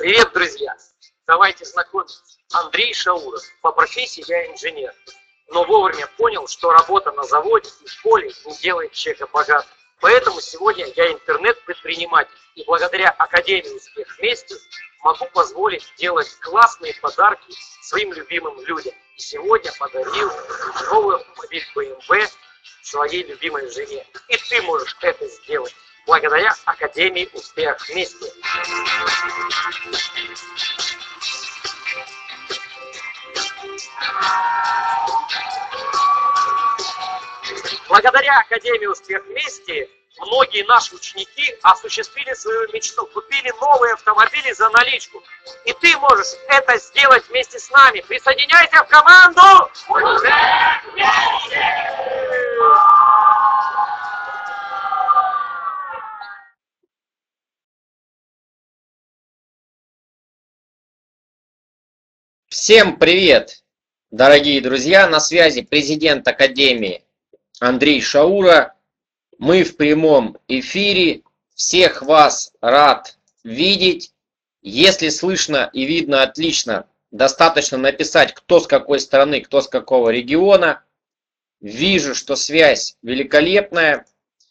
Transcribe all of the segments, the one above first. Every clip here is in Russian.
Привет, друзья! Давайте знакомиться. Андрей Шауров. По профессии я инженер. Но вовремя понял, что работа на заводе и в поле не делает человека богатым. Поэтому сегодня я интернет-предприниматель. И благодаря Академии «Успех вместе» могу позволить делать классные подарки своим любимым людям. И сегодня подарил новый автомобиль BMW своей любимой жене. И ты можешь это сделать благодаря Академии «Успех вместе». Благодаря Академии «Успех вместе» многие наши ученики осуществили свою мечту, купили новые автомобили за наличку. И ты можешь это сделать вместе с нами. Присоединяйся в команду «Успех вместе». Всем привет, дорогие друзья! На связи президент Академии Андрей Шаура. Мы в прямом эфире. Всех вас рад видеть. Если слышно и видно отлично, достаточно написать, кто с какой страны, кто с какого региона. Вижу, что связь великолепная.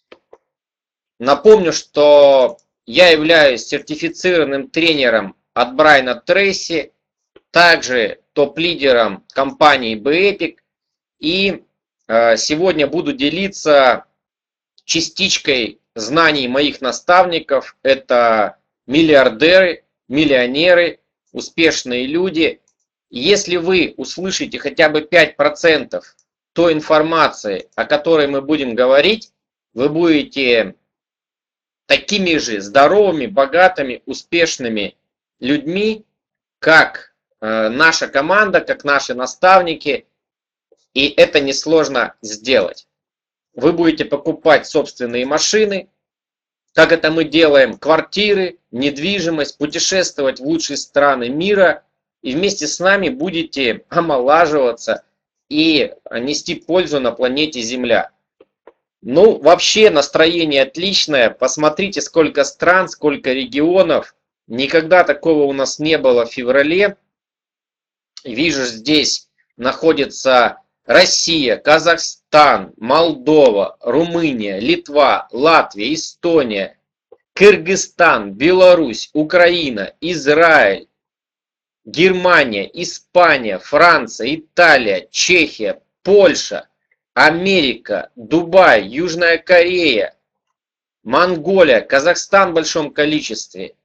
Напомню, что я являюсь сертифицированным тренером от Брайана Трейси, также топ-лидером компании BEPIC. И сегодня буду делиться частичкой знаний моих наставников. Это миллиардеры, миллионеры, успешные люди. Если вы услышите хотя бы 5% той информации, о которой мы будем говорить, вы будете такими же здоровыми, богатыми, успешными людьми, как наша команда, как наши наставники, и это несложно сделать. Вы будете покупать собственные машины, как это мы делаем, квартиры, недвижимость, путешествовать в лучшие страны мира, и вместе с нами будете омолаживаться и нести пользу на планете Земля. Ну, вообще настроение отличное. Посмотрите, сколько стран, сколько регионов. Никогда такого у нас не было в феврале. Вижу, здесь находится Россия, Казахстан, Молдова, Румыния, Литва, Латвия, Эстония, Кыргызстан, Беларусь, Украина, Израиль, Германия, Испания, Франция, Италия, Чехия, Польша, Америка, Дубай, Южная Корея, Монголия, Казахстан в большом количестве,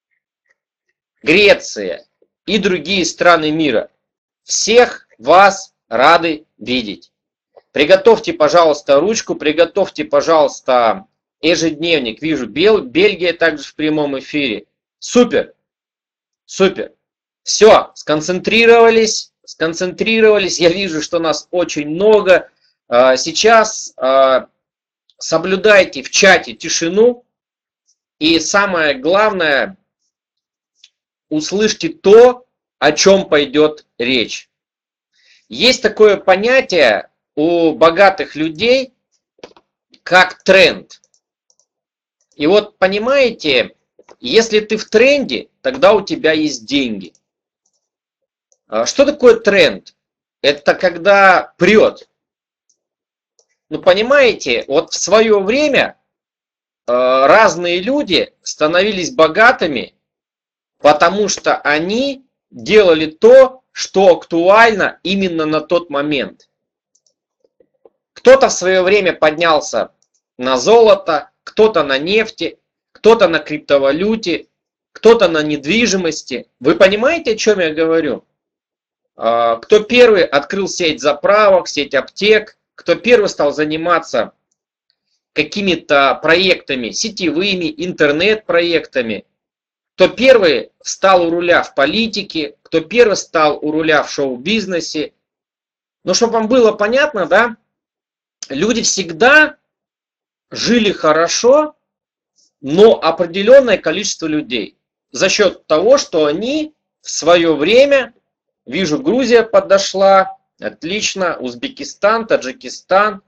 Греция и другие страны мира. Всех вас рады видеть. Приготовьте, пожалуйста, ручку, приготовьте, пожалуйста, ежедневник. Вижу, Бельгия также в прямом эфире. Супер, супер. Все, сконцентрировались. Я вижу, что нас очень много. Сейчас соблюдайте в чате тишину. И самое главное, услышьте то, о чем пойдет речь. Есть такое понятие у богатых людей, как тренд. И вот понимаете, если ты в тренде, тогда у тебя есть деньги. Что такое тренд? Это когда прет. Ну понимаете, вот в свое время разные люди становились богатыми, потому что они делали то, что актуально именно на тот момент. Кто-то в свое время поднялся на золото, кто-то на нефти, кто-то на криптовалюте, кто-то на недвижимости. Вы понимаете, о чем я говорю? Кто первый открыл сеть заправок, сеть аптек, кто первый стал заниматься какими-то проектами сетевыми, интернет-проектами, кто первый встал у руля в политике, кто первый стал у руля в шоу-бизнесе. Но чтобы вам было понятно, да, люди всегда жили хорошо, но определенное количество людей. За счет того, что они в свое время, вижу, Грузия подошла, отлично, Узбекистан, Таджикистан.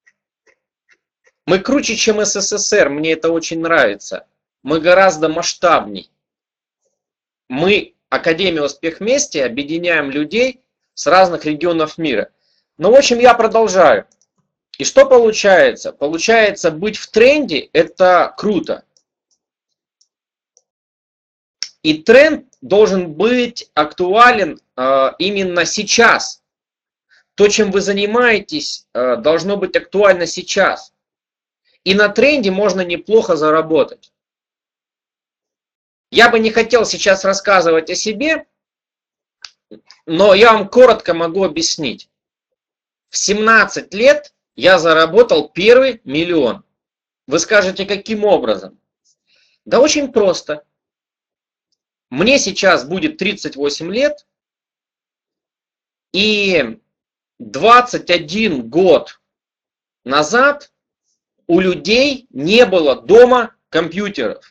Мы круче, чем СССР, мне это очень нравится. Мы гораздо масштабней. мы, Академия Успех Вместе, объединяем людей с разных регионов мира. Ну, в общем, я продолжаю. И что получается? Получается, быть в тренде – это круто. И тренд должен быть актуален именно сейчас. То, чем вы занимаетесь, должно быть актуально сейчас. И на тренде можно неплохо заработать. Я бы не хотел сейчас рассказывать о себе, но я вам коротко могу объяснить. В 17 лет я заработал первый миллион. Вы скажете, каким образом? Да очень просто. Мне сейчас будет 38 лет, и 21 год назад у людей не было дома компьютеров.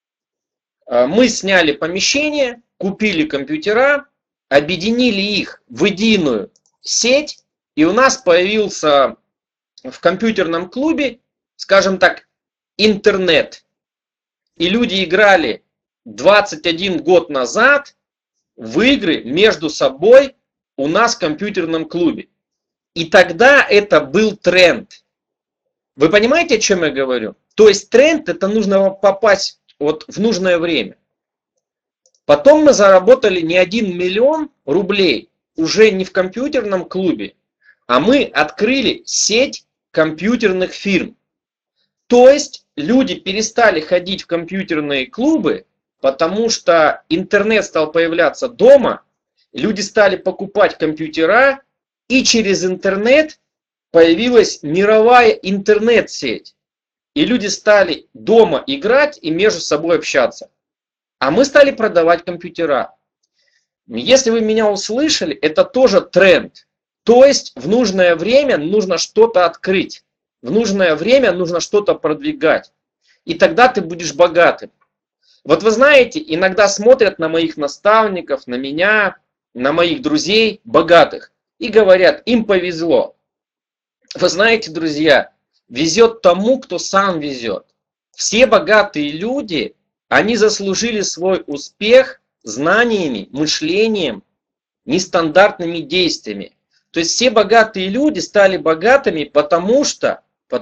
Мы сняли помещение, купили компьютера, объединили их в единую сеть, и у нас появился в компьютерном клубе, скажем так, интернет. И люди играли 21 год назад в игры между собой у нас в компьютерном клубе. И тогда это был тренд. Вы понимаете, о чем я говорю? То есть тренд — это нужно попасть вот в нужное время. Потом мы заработали не 1 миллион рублей уже не в компьютерном клубе, а мы открыли сеть компьютерных фирм. То есть люди перестали ходить в компьютерные клубы, потому что интернет стал появляться дома, люди стали покупать компьютера, и через интернет появилась мировая интернет-сеть. И люди стали дома играть и между собой общаться. А мы стали продавать компьютера. Если вы меня услышали, это тоже тренд. То есть в нужное время нужно что-то открыть. В нужное время нужно что-то продвигать. И тогда ты будешь богатым. Вот вы знаете, иногда смотрят на моих наставников, на меня, на моих друзей богатых. И говорят, им повезло. Вы знаете, друзья, везет тому, кто сам везет. Все богатые люди, они заслужили свой успех знаниями, мышлением, нестандартными действиями. То есть все богатые люди стали богатыми, потому что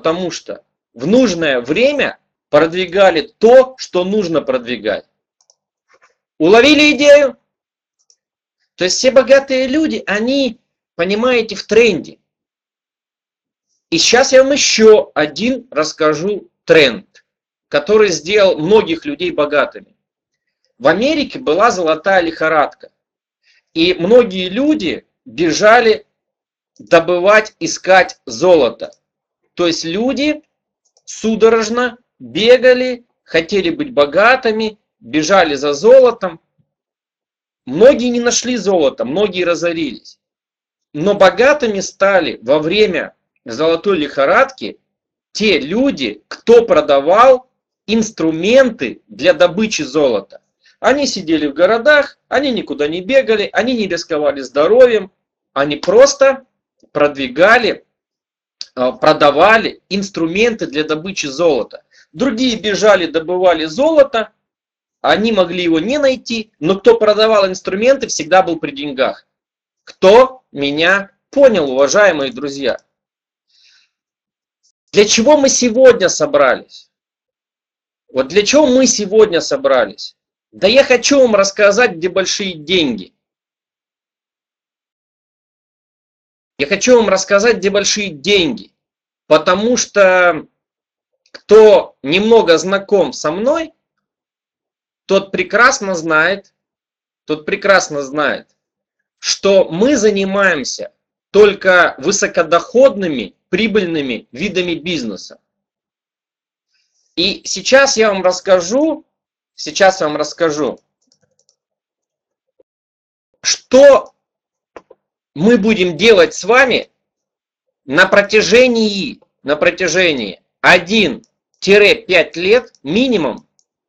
в нужное время продвигали то, что нужно продвигать. Уловили идею? То есть все богатые люди, они, понимаете, в тренде. И сейчас я вам еще один расскажу тренд, который сделал многих людей богатыми. В Америке была золотая лихорадка. И многие люди бежали добывать, искать золото. То есть люди судорожно бегали, хотели быть богатыми, бежали за золотом. Многие не нашли золото, многие разорились. Но богатыми стали во время золотой лихорадки те люди, кто продавал инструменты для добычи золота. Они сидели в городах, они никуда не бегали, они не рисковали здоровьем, они просто продвигали, продавали инструменты для добычи золота. Другие бежали, добывали золото, они могли его не найти, но кто продавал инструменты, всегда был при деньгах. Кто меня понял, уважаемые друзья? Для чего мы сегодня собрались? Вот для чего мы сегодня собрались? Да я хочу вам рассказать, где большие деньги. Я хочу вам рассказать, где большие деньги. Потому что кто немного знаком со мной, тот прекрасно знает, что мы занимаемся только высокодоходными, прибыльными видами бизнеса. И сейчас я вам расскажу, что мы будем делать с вами на протяжении 1-5 лет минимум,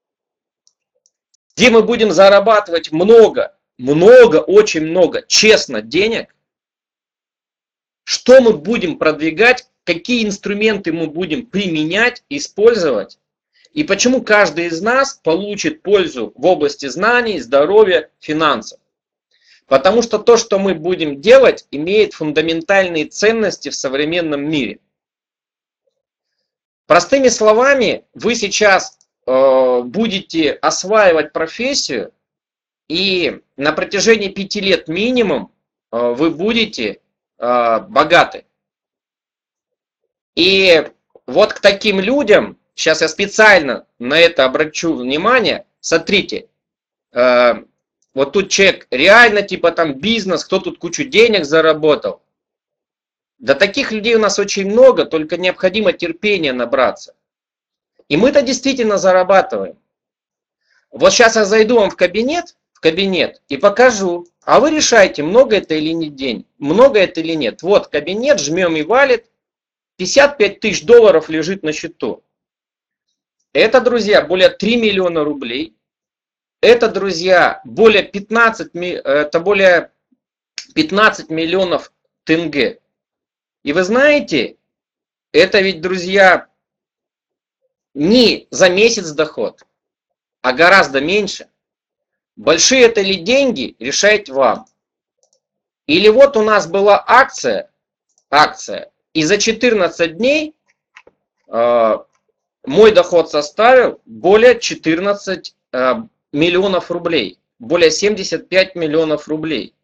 где мы будем зарабатывать много, очень много, честно, денег. Что мы будем продвигать, какие инструменты мы будем применять, использовать. И почему каждый из нас получит пользу в области знаний, здоровья, финансов? Потому что то, что мы будем делать, имеет фундаментальные ценности в современном мире. Простыми словами, вы сейчас будете осваивать профессию, и на протяжении 5 лет минимум вы будете богаты. И вот к таким людям, сейчас я специально на это обращу внимание, смотрите, вот тут человек реально типа там бизнес, кто тут кучу денег заработал. Да таких людей у нас очень много, только необходимо терпение набраться. И мы-то действительно зарабатываем. Вот сейчас я зайду вам в кабинет и покажу, а вы решайте, много это или не день, много это или нет. Вот кабинет, жмем и валит, 55 тысяч долларов лежит на счету. Это, друзья, более 3 миллиона рублей. Это, друзья, более 15 миллионов тенге. И вы знаете, это ведь, друзья, не за месяц доход, а гораздо меньше. Большие это ли деньги, решать вам. Или вот у нас была акция, и за 14 дней мой доход составил более 14 миллионов рублей, более 75 миллионов рублей,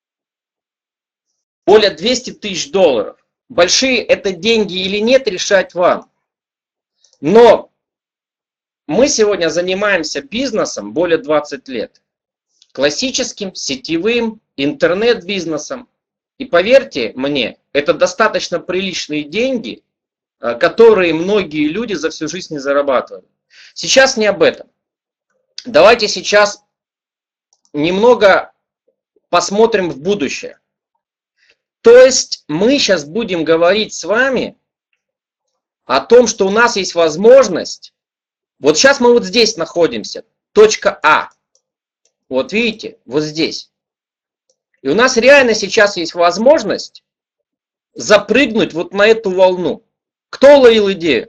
более 200 тысяч долларов. Большие это деньги или нет, решать вам. Но мы сегодня занимаемся бизнесом более 20 лет. Классическим, сетевым, интернет-бизнесом. И поверьте мне, это достаточно приличные деньги, которые многие люди за всю жизнь не зарабатывают. Сейчас не об этом. Давайте сейчас немного посмотрим в будущее. То есть мы сейчас будем говорить с вами о том, что у нас есть возможность. Вот сейчас мы вот здесь находимся, точка А. Вот видите, вот здесь. И у нас реально сейчас есть возможность запрыгнуть вот на эту волну. Кто ловил идею?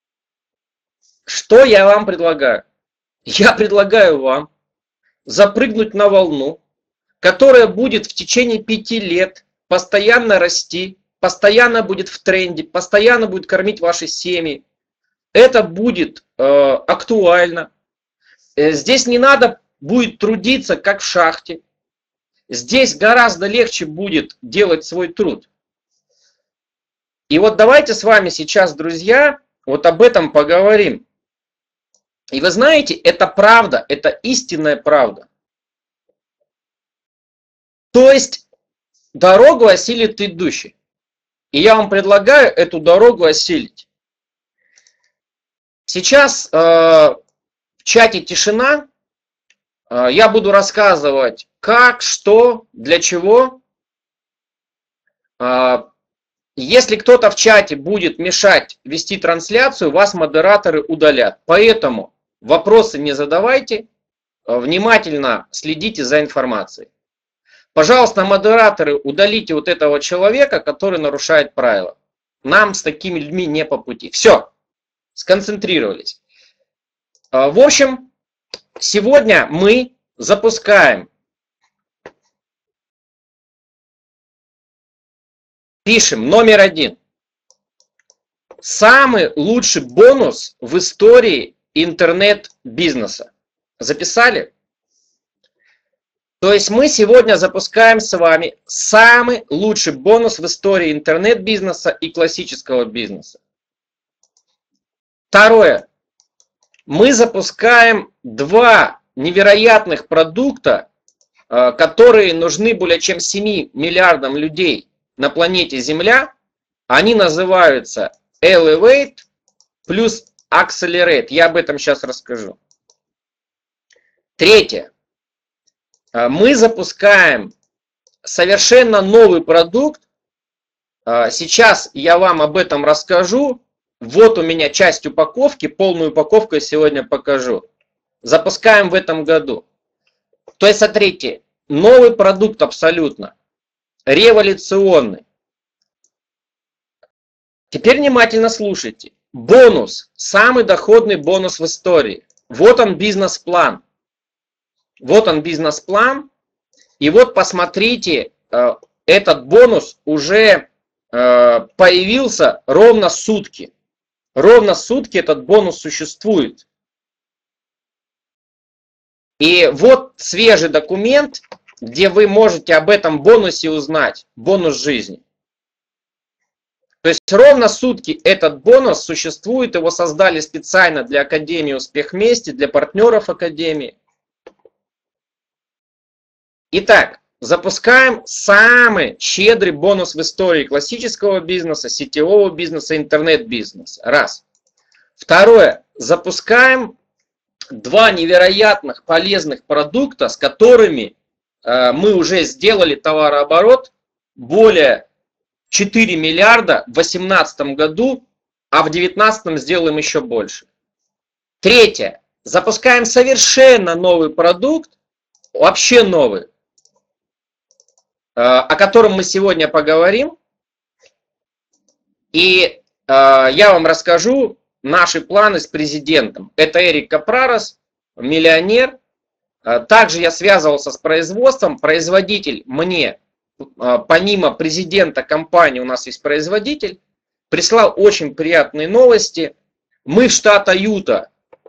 Что я вам предлагаю? Я предлагаю вам запрыгнуть на волну, которая будет в течение 5 лет постоянно расти, постоянно будет в тренде, постоянно будет кормить ваши семьи. Это будет актуально. Здесь не надо будет трудиться, как в шахте. Здесь гораздо легче будет делать свой труд. И вот давайте с вами сейчас, друзья, вот об этом поговорим. И вы знаете, это правда, это истинная правда. То есть дорогу осилит идущий. И я вам предлагаю эту дорогу осилить. Сейчас в чате тишина. Я буду рассказывать, как, что, для чего. Если кто-то в чате будет мешать вести трансляцию, вас модераторы удалят. Поэтому вопросы не задавайте, внимательно следите за информацией. Пожалуйста, модераторы, удалите вот этого человека, который нарушает правила. Нам с такими людьми не по пути. Все, сконцентрировались. В общем, сегодня мы запускаем, пишем номер 1. Самый лучший бонус в истории интернет-бизнеса. Записали? То есть мы сегодня запускаем с вами самый лучший бонус в истории интернет-бизнеса и классического бизнеса. Второе. Мы запускаем 2 невероятных продукта, которые нужны более чем 7 миллиардам людей на планете Земля. Они называются Elevate плюс Accelerate. Я об этом сейчас расскажу. Третье. Мы запускаем совершенно новый продукт. Сейчас я вам об этом расскажу. Вот у меня часть упаковки, полную упаковку я сегодня покажу. Запускаем в этом году. То есть, смотрите, новый продукт абсолютно. Революционный. Теперь внимательно слушайте. бонус, самый доходный бонус в истории. Вот он бизнес-план. Вот он бизнес-план. И вот посмотрите, этот бонус уже появился ровно сутки. Ровно сутки этот бонус существует. И вот свежий документ, где вы можете об этом бонусе узнать. Бонус жизни. То есть ровно сутки этот бонус существует. Его создали специально для Академии Успех Вместе, для партнеров Академии. Итак, запускаем самый щедрый бонус в истории классического бизнеса, сетевого бизнеса, интернет-бизнеса. Раз. Второе. Запускаем 2 невероятных полезных продукта, с которыми мы уже сделали товарооборот более 4 миллиарда в 2018 году, а в 2019 сделаем еще больше. Третье. Запускаем совершенно новый продукт, вообще новый, о котором мы сегодня поговорим. И я вам расскажу наши планы с президентом. Это Эрик Капрарос, миллионер. Также я связывался с производством. Производитель мне, помимо президента компании, у нас есть производитель, прислал очень приятные новости. Мы в штата Юта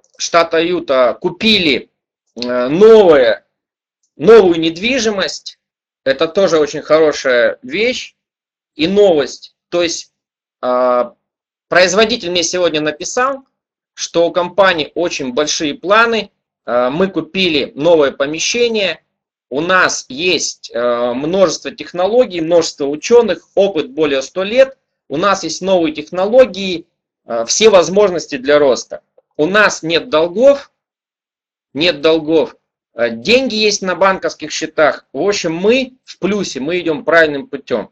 купили новую недвижимость. Это тоже очень хорошая вещь и новость. То есть производитель мне сегодня написал, что у компании очень большие планы. Мы купили новое помещение. У нас есть множество технологий, множество ученых, опыт более 100 лет. У нас есть новые технологии, все возможности для роста. У нас нет долгов. Деньги есть на банковских счетах. В общем, мы в плюсе, мы идем правильным путем.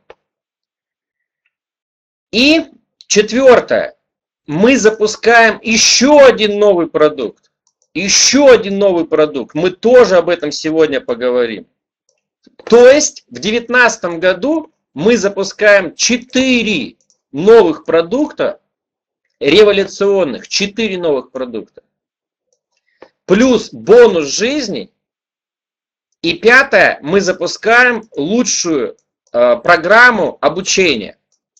И четвертое. Мы запускаем еще один новый продукт. Мы тоже об этом сегодня поговорим. То есть в 2019 году мы запускаем 4 новых продукта, революционных, 4 новых продукта. Плюс бонус жизни. И пятое, мы запускаем лучшую программу обучения.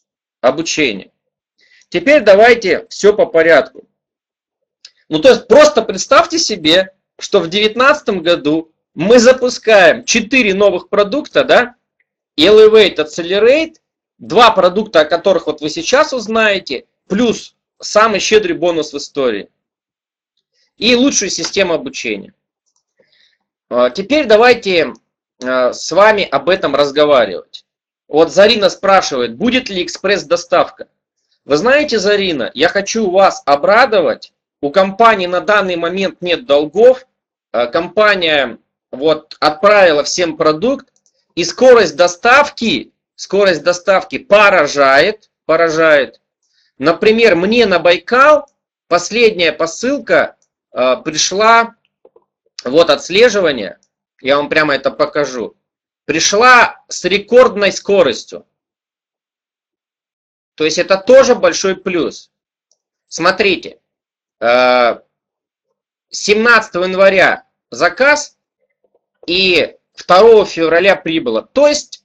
Теперь давайте все по порядку. Ну, то есть просто представьте себе, что в 2019 году мы запускаем 4 новых продукта, да? Elevate, Accelerate, 2 продукта, о которых вот вы сейчас узнаете, плюс самый щедрый бонус в истории. И лучшую систему обучения. Теперь давайте с вами об этом разговаривать. Вот Зарина спрашивает, будет ли экспресс-доставка? Вы знаете, Зарина, я хочу вас обрадовать. У компании на данный момент нет долгов. Компания вот отправила всем продукт. И скорость доставки поражает. Например, мне на Байкал последняя посылка пришла, вот отслеживание, я вам прямо это покажу, пришла с рекордной скоростью. То есть это тоже большой плюс. Смотрите, 17 января заказ и 2 февраля прибыло. То есть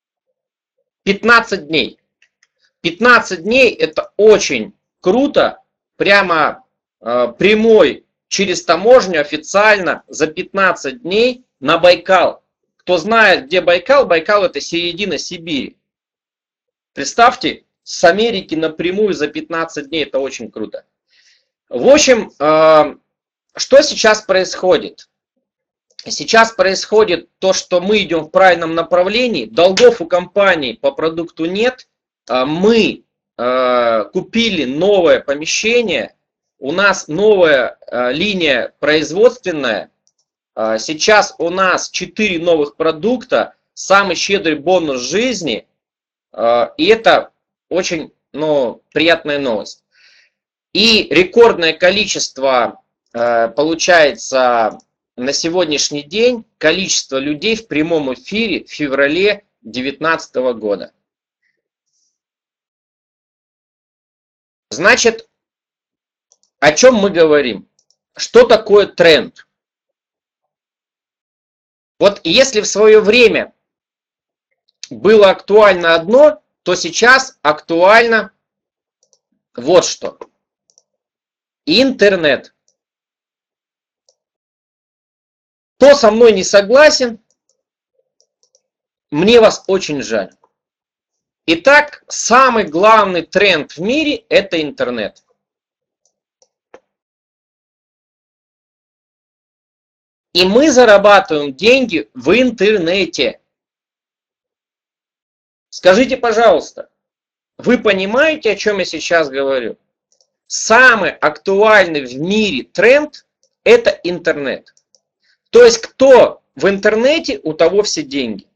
15 дней. 15 дней это очень круто. Прямо прямой через таможню официально за 15 дней на Байкал. Кто знает, где Байкал? Байкал это середина Сибири. Представьте, с Америки напрямую за 15 дней. Это очень круто. В общем, что сейчас происходит? Сейчас происходит то, что мы идем в правильном направлении. Долгов у компании по продукту нет. Мы купили новое помещение. У нас новая линия производственная. Сейчас у нас 4 новых продукта. Самый щедрый бонус жизни. И это очень приятная новость. И рекордное количество, получается, на сегодняшний день, количество людей в прямом эфире в феврале 2019 года. Значит, о чем мы говорим? Что такое тренд? Вот если в свое время было актуально одно, то сейчас актуально вот что. Интернет. Кто со мной не согласен, мне вас очень жаль. Итак, самый главный тренд в мире – это интернет. И мы зарабатываем деньги в интернете. Скажите, пожалуйста, вы понимаете, о чем я сейчас говорю? Самый актуальный в мире тренд – это интернет. То есть, кто в интернете, у того все деньги.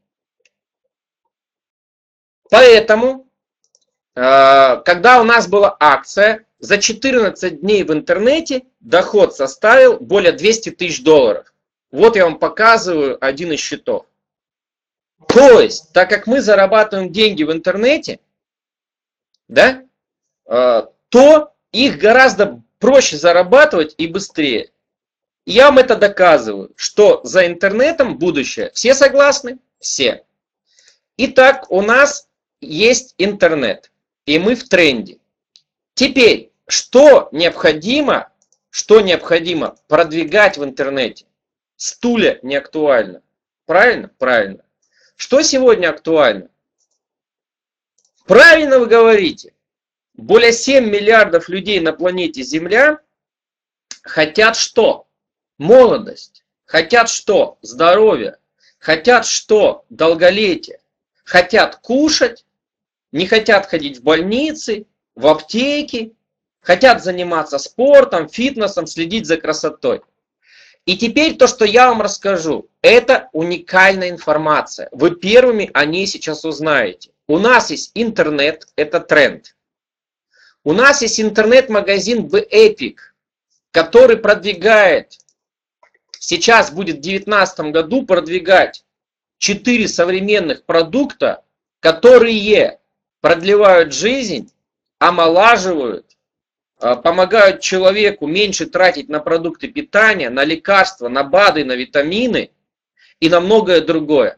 Поэтому, когда у нас была акция, за 14 дней в интернете доход составил более 200 тысяч долларов. Вот я вам показываю один из счетов. То есть, так как мы зарабатываем деньги в интернете, да, то их гораздо проще зарабатывать и быстрее. Я вам это доказываю, что за интернетом будущее. Все согласны? Все. Итак, у нас есть интернет, и мы в тренде. Теперь, что необходимо продвигать в интернете? Стулья не актуально. Правильно? Правильно. Что сегодня актуально? Правильно вы говорите. Более 7 миллиардов людей на планете Земля хотят что? Молодость. Хотят что? Здоровье. Хотят что? Долголетие. Хотят кушать. Не хотят ходить в больницы, в аптеки. Хотят заниматься спортом, фитнесом, следить за красотой. И теперь то, что я вам расскажу, это уникальная информация. Вы первыми о ней сейчас узнаете. У нас есть интернет, это тренд. У нас есть интернет-магазин BEPIC, который продвигает, сейчас будет в 2019 году продвигать 4 современных продукта, которые продлевают жизнь, омолаживают, помогают человеку меньше тратить на продукты питания, на лекарства, на БАДы, на витамины и на многое другое.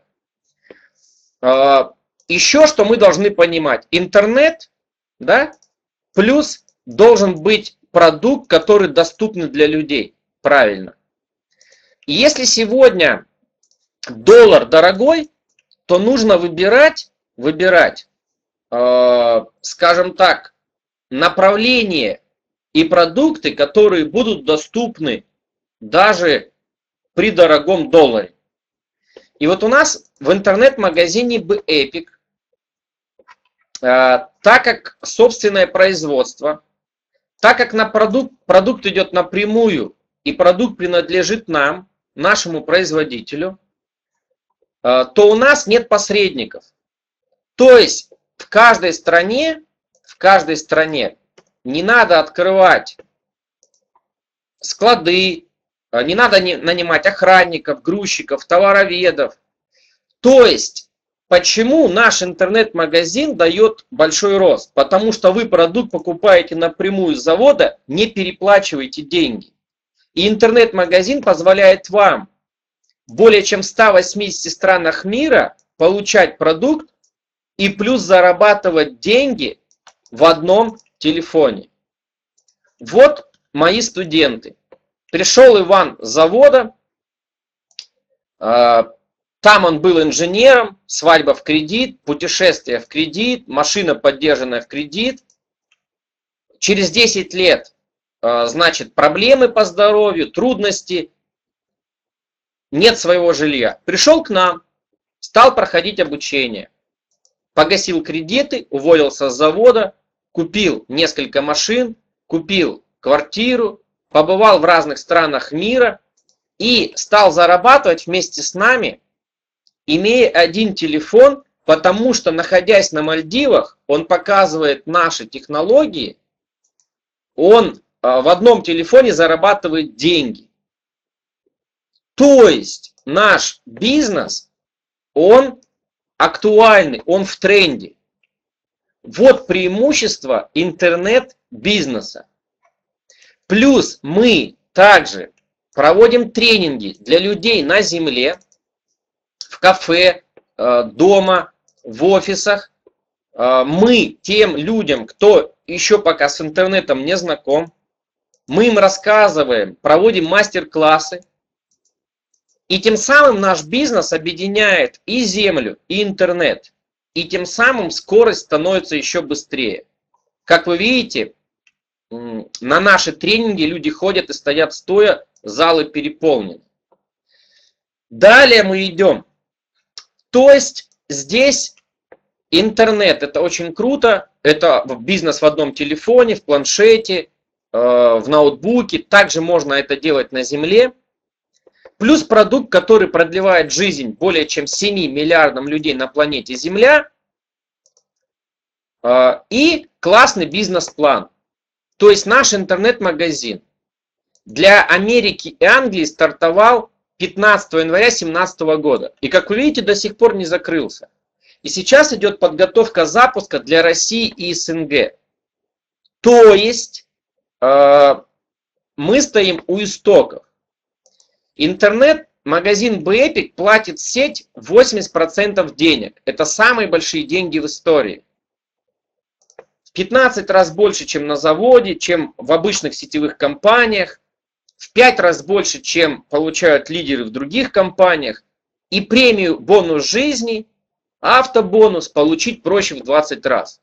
Еще что мы должны понимать. Интернет, да, плюс должен быть продукт, который доступен для людей. Правильно. И если сегодня доллар дорогой, то нужно выбирать, скажем так, направление и продукты, которые будут доступны даже при дорогом долларе. И вот у нас в интернет-магазине BEPIC, так как собственное производство, так как на продукт идет напрямую и продукт принадлежит нам, нашему производителю, то у нас нет посредников. То есть в каждой стране не надо открывать склады, не надо нанимать охранников, грузчиков, товароведов. То есть, почему наш интернет-магазин дает большой рост? Потому что вы продукт покупаете напрямую с завода, не переплачиваете деньги. И интернет-магазин позволяет вам в более чем 180 странах мира получать продукт и плюс зарабатывать деньги в одном телефоне. Вот мои студенты. Пришел Иван с завода, там он был инженером, свадьба в кредит, путешествие в кредит, машина поддержанная в кредит. Через 10 лет, значит, проблемы по здоровью, трудности, нет своего жилья. Пришел к нам, стал проходить обучение, погасил кредиты, уволился с завода, купил несколько машин, купил квартиру, побывал в разных странах мира и стал зарабатывать вместе с нами, имея один телефон, потому что, находясь на Мальдивах, он показывает наши технологии, он в одном телефоне зарабатывает деньги. То есть наш бизнес, он актуальный, он в тренде. Вот преимущество интернет-бизнеса. Плюс мы также проводим тренинги для людей на земле, в кафе, дома, в офисах. Мы тем людям, кто еще пока с интернетом не знаком, мы им рассказываем, проводим мастер-классы. И тем самым наш бизнес объединяет и землю, и интернет. И тем самым скорость становится еще быстрее. Как вы видите, на наши тренинги люди ходят и стоят стоя, залы переполнены. Далее мы идем. То есть здесь интернет, это очень круто. Это бизнес в одном телефоне, в планшете, в ноутбуке. Также можно это делать на земле. Плюс продукт, который продлевает жизнь более чем 7 миллиардам людей на планете Земля. И классный бизнес-план. То есть наш интернет-магазин для Америки и Англии стартовал 15 января 2017 года. И как вы видите, до сих пор не закрылся. И сейчас идет подготовка запуска для России и СНГ. То есть мы стоим у истоков. Интернет-магазин BEPIC платит в сеть 80% денег. Это самые большие деньги в истории. В 15 раз больше, чем на заводе, чем в обычных сетевых компаниях. В 5 раз больше, чем получают лидеры в других компаниях. И премию бонус жизни, автобонус получить проще в 20 раз.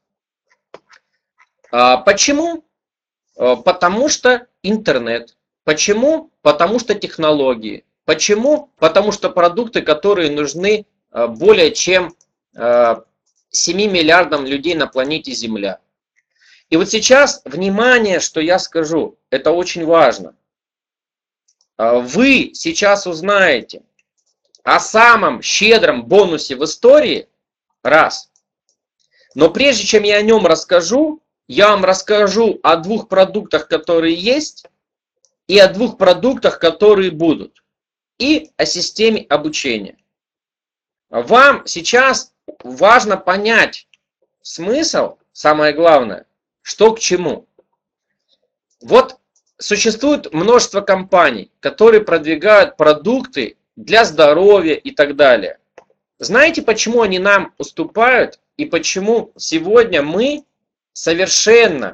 Почему? Потому что интернет. Почему? Потому что технологии. Почему? Потому что продукты, которые нужны более чем 7 миллиардам людей на планете Земля. И вот сейчас, внимание, что я скажу, это очень важно. Вы сейчас узнаете о самом щедром бонусе в истории, раз. Но прежде чем я о нем расскажу, я вам расскажу о 2 продуктах, которые есть, и о 2 продуктах, которые будут, и о системе обучения. Вам сейчас важно понять смысл, самое главное, что к чему. Вот существует множество компаний, которые продвигают продукты для здоровья и так далее. Знаете, почему они нам уступают и почему сегодня мы совершенно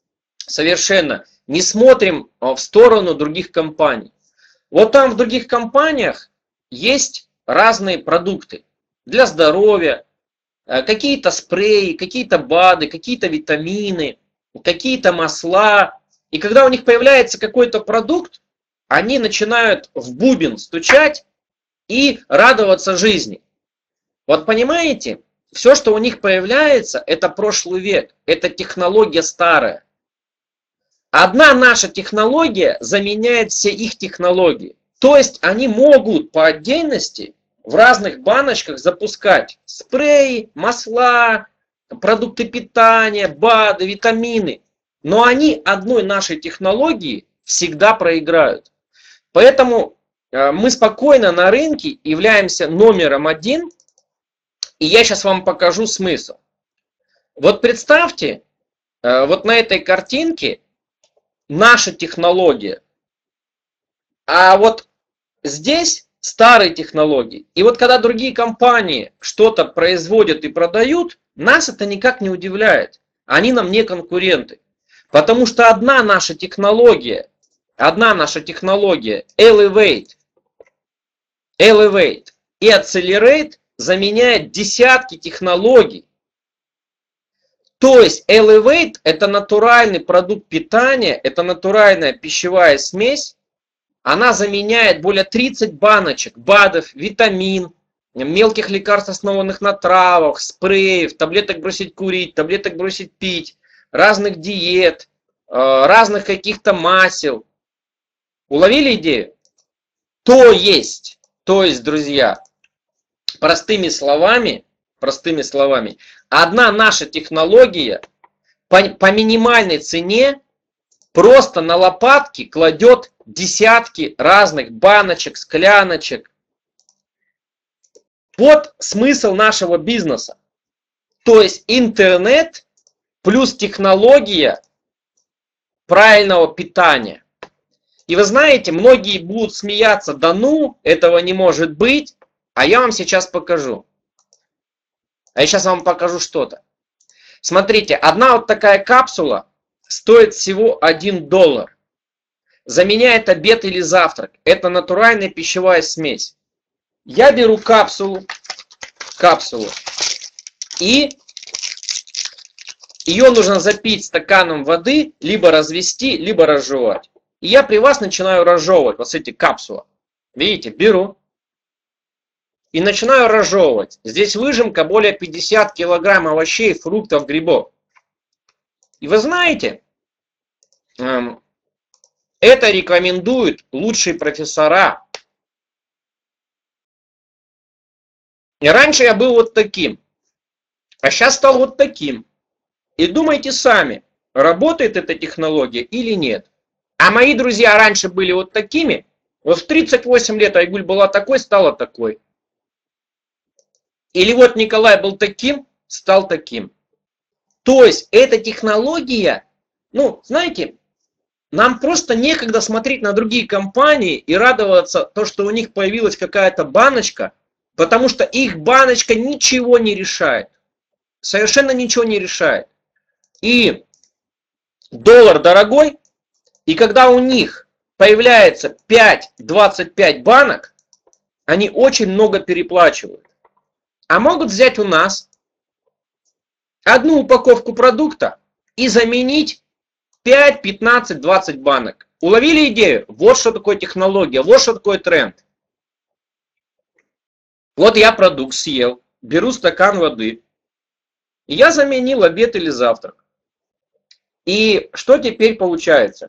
не смотрим в сторону других компаний? Вот там в других компаниях есть разные продукты для здоровья, какие-то спреи, какие-то БАДы, какие-то витамины, какие-то масла. И когда у них появляется какой-то продукт, они начинают в бубен стучать и радоваться жизни. Вот понимаете, все, что у них появляется, это прошлый век, это технология старая. Одна наша технология заменяет все их технологии. То есть они могут по отдельности в разных баночках запускать спреи, масла, продукты питания, БАДы, витамины. Но они одной нашей технологии всегда проиграют. Поэтому мы спокойно на рынке являемся номером 1. И я сейчас вам покажу смысл. Вот представьте, вот на этой картинке наша технология. А вот здесь старые технологии. И вот когда другие компании что-то производят и продают, нас это никак не удивляет. Они нам не конкуренты. Потому что одна наша технология Elevate и Accelerate заменяет десятки технологий. То есть Elevate это натуральный продукт питания, это натуральная пищевая смесь. Она заменяет более 30 баночек БАДов, витамин, мелких лекарств, основанных на травах, спреев, таблеток бросить курить, таблеток бросить пить, разных диет, разных каких-то масел. Уловили идею? То есть, друзья, простыми словами, одна наша технология по минимальной цене просто на лопатки кладет десятки разных баночек, скляночек. Вот смысл нашего бизнеса. То есть интернет плюс технология правильного питания. И вы знаете, многие будут смеяться, да ну, этого не может быть, а я вам сейчас покажу. А я сейчас вам покажу что-то. Смотрите, одна вот такая капсула стоит всего $1. Заменяет обед или завтрак. Это натуральная пищевая смесь. Я беру капсулу, и ее нужно запить стаканом воды, либо развести, либо разжевать. И я при вас начинаю разжевывать вот эти капсулы. Видите, беру и начинаю разжевывать. Здесь выжимка более 50 килограмм овощей, фруктов, грибов. И вы знаете, это рекомендуют лучшие профессора. И раньше я был вот таким, а сейчас стал вот таким. И думайте сами, работает эта технология или нет. А мои друзья раньше были вот такими, вот в 38 лет Айгуль была такой, стала такой. Или вот Николай был таким, стал таким. То есть эта технология, ну, знаете, нам просто некогда смотреть на другие компании и радоваться то, что у них появилась какая-то баночка, потому что их баночка ничего не решает. Совершенно ничего не решает. И доллар дорогой, и когда у них появляется 5-25 банок, они очень много переплачивают. А могут взять у нас одну упаковку продукта и заменить 5, 15, 20 банок. Уловили идею? Вот что такое технология, вот что такое тренд. Вот я продукт съел, беру стакан воды, и я заменил обед или завтрак. И что теперь получается?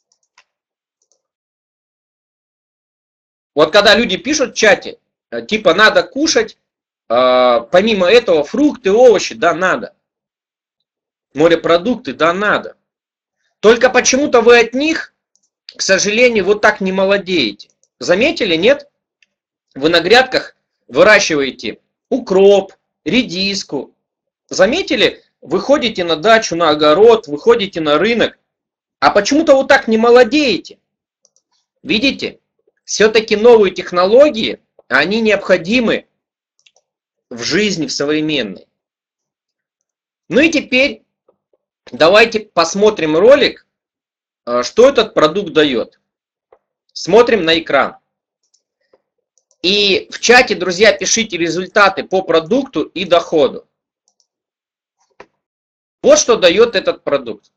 Вот когда люди пишут в чате, типа надо кушать, помимо этого фрукты, овощи, да, надо. Морепродукты, да, надо. Только почему-то вы от них, к сожалению, вот так не молодеете. Заметили, нет? Вы на грядках выращиваете укроп, редиску. Заметили? Вы ходите на дачу, на огород, вы ходите на рынок, а почему-то вот так не молодеете. Видите? Все-таки новые технологии, они необходимы в жизни, в современной. Ну и теперь давайте посмотрим ролик, что этот продукт дает. Смотрим на экран. И в чате, друзья, пишите результаты по продукту и доходу. Вот что дает этот продукт.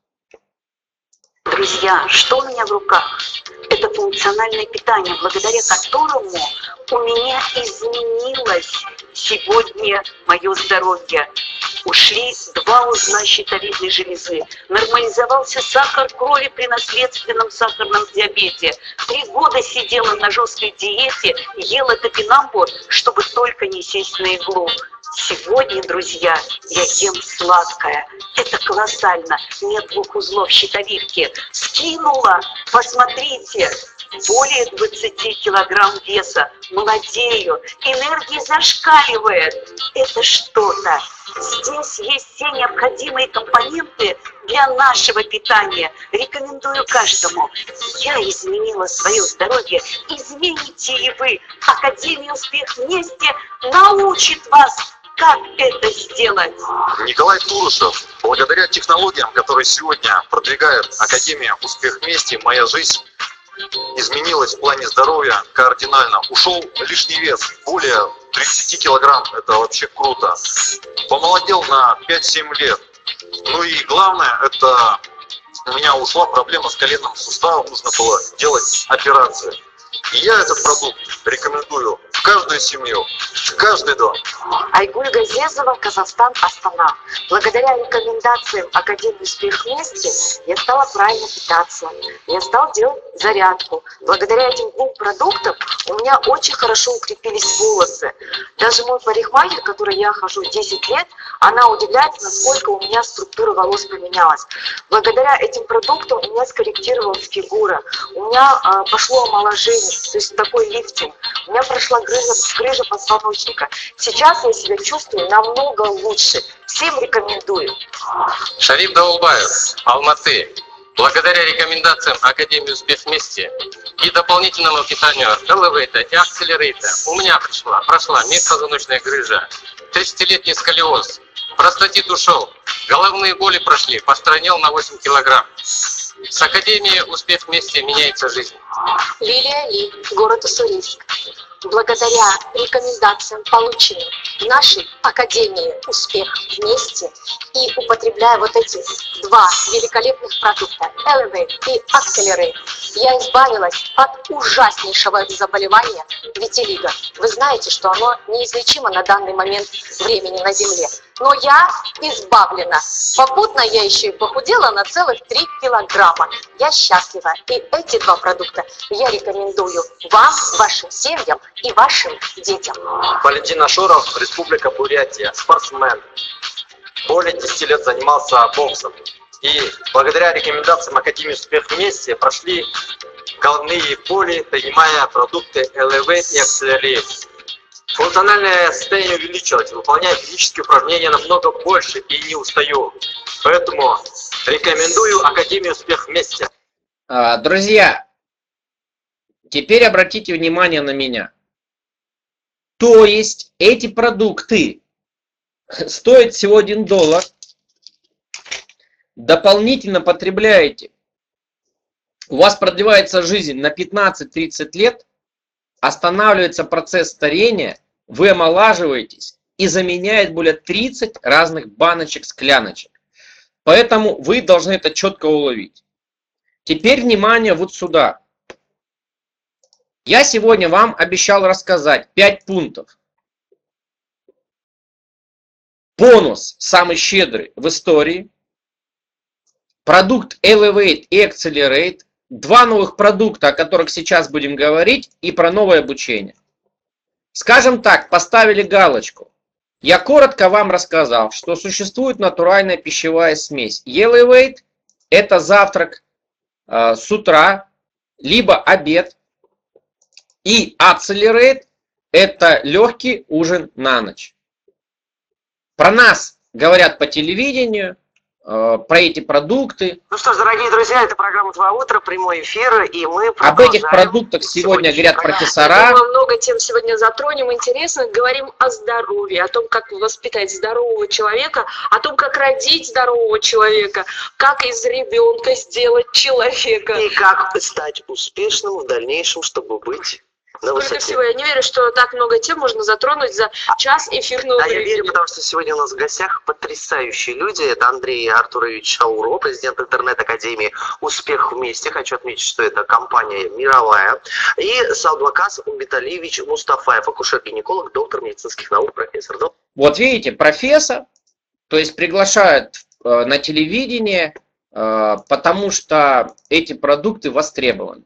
Друзья, что у меня в руках? Это функциональное питание, благодаря которому у меня изменилось сегодня мое здоровье. Ушли 2 узла щитовидной железы. Нормализовался сахар крови при наследственном сахарном диабете. 3 года сидела на жесткой диете, ела топинамбур, чтобы только не сесть на иглу. Сегодня, друзья, я ем сладкое. Это колоссально. Нет 2 узлов щитовидки. Скинула, посмотрите, более 20 килограмм веса. Молодею. Энергия зашкаливает. Это что-то. Здесь есть все необходимые компоненты для нашего питания. Рекомендую каждому. Я изменила свое здоровье. Измените и вы. Академия «Успех вместе» научит вас, как это сделать. Николай Турушев. Благодаря технологиям, которые сегодня продвигает Академия «Успех вместе», моя жизнь изменилась в плане здоровья кардинально. Ушел лишний вес, более 30 килограмм, это вообще круто. Помолодел на 5-7 лет. Ну и главное, это у меня ушла проблема с коленным суставом, нужно было делать операцию. И я этот продукт рекомендую в каждую семью, в каждый дом. Айгуль Газезова, Казахстан, Астана. Благодаря рекомендациям Академии «Успех вместе» я стала правильно питаться. Я стала делать зарядку. Благодаря этим 2 продуктам у меня очень хорошо укрепились волосы. Даже мой парикмахер, который я хожу 10 лет, она удивляется, насколько у меня структура волос поменялась. Благодаря этим продуктам у меня скорректировалась фигура. У меня пошло омоложение, то есть такой лифтинг. У меня прошла грыжа позвоночника. Сейчас я себя чувствую намного лучше. Всем рекомендую. Шариф Даулбаев, Алматы. Благодаря рекомендациям Академии «Успех вместе» и дополнительному питанию Elevate и Accelerate у меня прошла межпозвоночная грыжа, 30-летний сколиоз, простатит ушел, головные боли прошли, постранил на 8 килограмм. С Академией «Успех вместе» меняется жизнь. Лилия Ли, город Уссурийск. Благодаря рекомендациям, полученным в нашей Академии «Успех вместе» и употребляя вот эти два великолепных продукта Elevate и Accelerate, я избавилась от ужаснейшего заболевания витилиго. Вы знаете, что оно неизлечимо на данный момент времени на Земле. Но я избавлена. Попутно я еще и похудела на целых 3 килограмма. Я счастлива. И эти два продукта я рекомендую вам, вашим семьям и вашим детям. Валентин Ашуров, Республика Бурятия, спортсмен. Более 10 лет занимался боксом. И благодаря рекомендациям Академии «Успех вместе» прошли головные боли, принимая продукты Elevate и Accelerate. Функциональное состояние увеличилось, выполняя физические упражнения намного больше и не устаю. Поэтому рекомендую Академию «Успех вместе». Друзья, теперь обратите внимание на меня. То есть эти продукты стоят всего $1. Дополнительно потребляете. У вас продлевается жизнь на 15-30 лет, останавливается процесс старения, вы омолаживаетесь и заменяет более 30 разных баночек, скляночек. Поэтому вы должны это четко уловить. Теперь внимание вот сюда. Я сегодня вам обещал рассказать 5 пунктов. Бонус самый щедрый в истории. Продукт Elevate и Accelerate. 2 новых продукта, о которых сейчас будем говорить, и про новое обучение. Скажем так, поставили галочку. Я коротко вам рассказал, что существует натуральная пищевая смесь. Elevate – это завтрак с утра, либо обед. И Accelerate – это легкий ужин на ночь. Про нас говорят по телевидению, про эти продукты. Ну что ж, дорогие друзья, это программа «Два утра», прямой эфир, и мы об этих продуктах сегодня говорят профессора. Мы много тем сегодня затронем интересных, говорим о здоровье, о том, как воспитать здорового человека, о том, как родить здорового человека, как из ребенка сделать человека. И как стать успешным в дальнейшем, чтобы быть на Только высоте. всего, я не верю, что так много тем можно затронуть за час эфирного А я времени. верю, потому что сегодня у нас в гостях потрясающие люди. Это Андрей Артурович Шауро, президент интернет-академии «Успех вместе». Хочу отметить, что это компания мировая. И Саудвакас Умбеталиевич Мустафаев, акушер-гинеколог, доктор медицинских наук, профессор. Вот видите, профессор, то есть приглашают на телевидение, потому что эти продукты востребованы.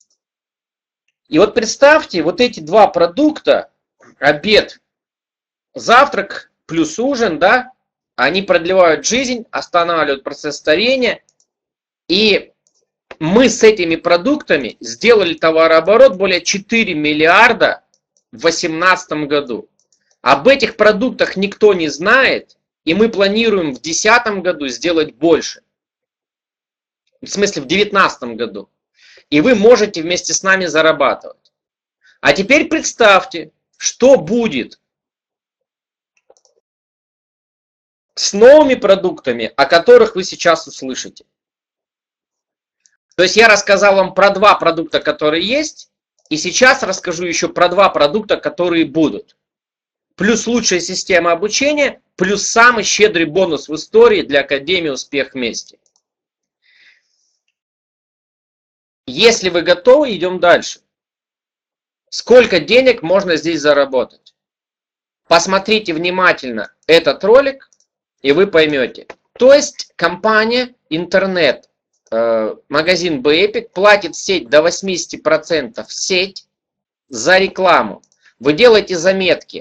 И вот представьте, вот эти 2 продукта, обед, завтрак плюс ужин, да, они продлевают жизнь, останавливают процесс старения. И мы с этими продуктами сделали товарооборот более 4 миллиарда в 2018 году. Об этих продуктах никто не знает, и мы планируем в 2010 году сделать больше. В смысле, в 2019 году. И вы можете вместе с нами зарабатывать. А теперь представьте, что будет с новыми продуктами, о которых вы сейчас услышите. То есть я рассказал вам про 2 продукта, которые есть, и сейчас расскажу еще про 2 продукта, которые будут. Плюс лучшая система обучения, плюс самый щедрый бонус в истории для Академии «Успех вместе». Если вы готовы, идем дальше. Сколько денег можно здесь заработать? Посмотрите внимательно этот ролик, и вы поймете. То есть компания интернет, магазин BEPIC платит сеть до 80% в сеть за рекламу. Вы делаете заметки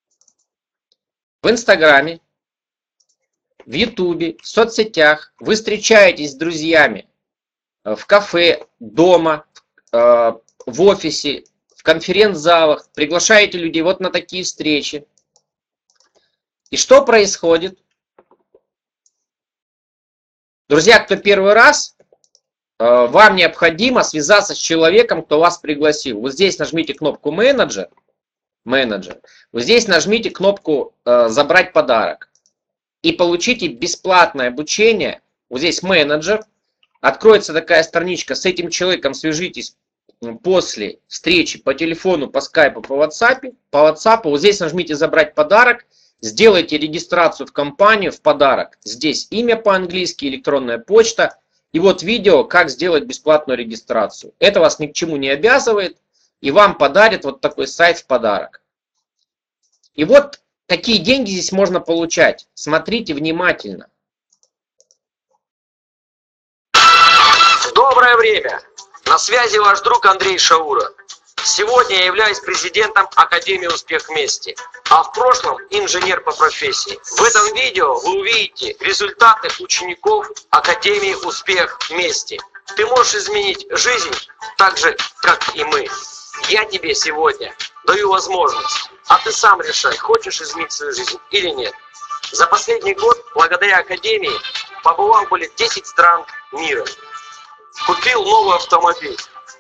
в Инстаграме, в Ютубе, в соцсетях. Вы встречаетесь с друзьями в кафе, дома, в офисе, в конференц-залах, приглашаете людей вот на такие встречи. И что происходит? Друзья, кто первый раз, вам необходимо связаться с человеком, кто вас пригласил. Вот здесь нажмите кнопку «Менеджер». Вот здесь нажмите кнопку «Забрать подарок». И получите бесплатное обучение. Вот здесь «Менеджер». Откроется такая страничка. С этим человеком свяжитесь после встречи по телефону, по скайпу, по WhatsApp. Вот здесь нажмите «Забрать подарок». Сделайте регистрацию в компанию в подарок. Здесь имя по-английски, электронная почта. И вот видео, как сделать бесплатную регистрацию. Это вас ни к чему не обязывает. И вам подарят вот такой сайт в подарок. И вот какие деньги здесь можно получать. Смотрите внимательно. Доброе время! На связи ваш друг Андрей Шауров. Сегодня я являюсь президентом Академии «Успех вместе», а в прошлом инженер по профессии. В этом видео вы увидите результаты учеников Академии «Успех вместе». Ты можешь изменить жизнь так же, как и мы. Я тебе сегодня даю возможность, а ты сам решай, хочешь изменить свою жизнь или нет. За последний год, благодаря Академии, побывал в более 10 стран мира. Купил новый автомобиль.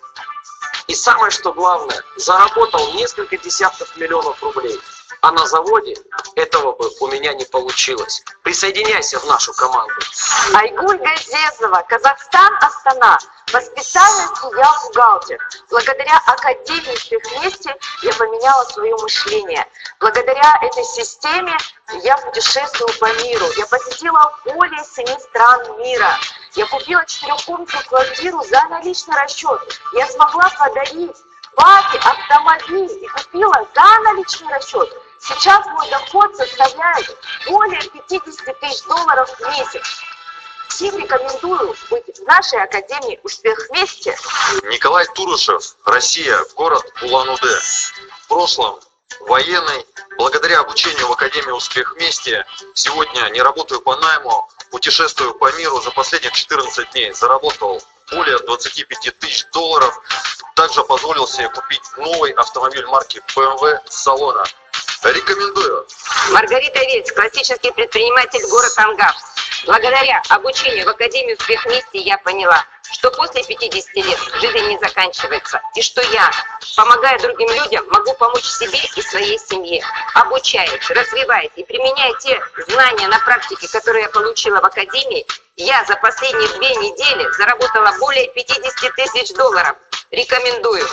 И самое что главное, заработал несколько десятков миллионов рублей. А на заводе этого бы у меня не получилось. Присоединяйся в нашу команду. Айгуль Газезова, Казахстан, Астана. По специальности я бухгалтер. Благодаря Академии «Успех вместе» я поменяла свое мышление. Благодаря этой системе я путешествую по миру. Я посетила более 7 стран мира. Я купила 4-комнатную квартиру за наличный расчет. Я смогла подарить папе автомобиль и купила за наличный расчет. Сейчас мой доход составляет более 50 тысяч долларов в месяц. Всем рекомендую быть в нашей Академии «Успех вместе». Николай Турышев, Россия, город Улан-Удэ. В прошлом военный. Благодаря обучению в Академии «Успех вместе» сегодня не работаю по найму, путешествую по миру. За последних 14 дней заработал более 25 тысяч долларов. Также позволил себе купить новый автомобиль марки BMW с салона. Рекомендую. Маргарита Вельц, классический предприниматель, город Ангапс. Благодаря обучению в Академии «Успех вместе» я поняла, что после 50 лет жизнь не заканчивается, и что я, помогая другим людям, могу помочь себе и своей семье. Обучаясь, развиваясь и применяя те знания на практике, которые я получила в Академии, я за последние 2 недели заработала более 50 тысяч долларов. Рекомендую.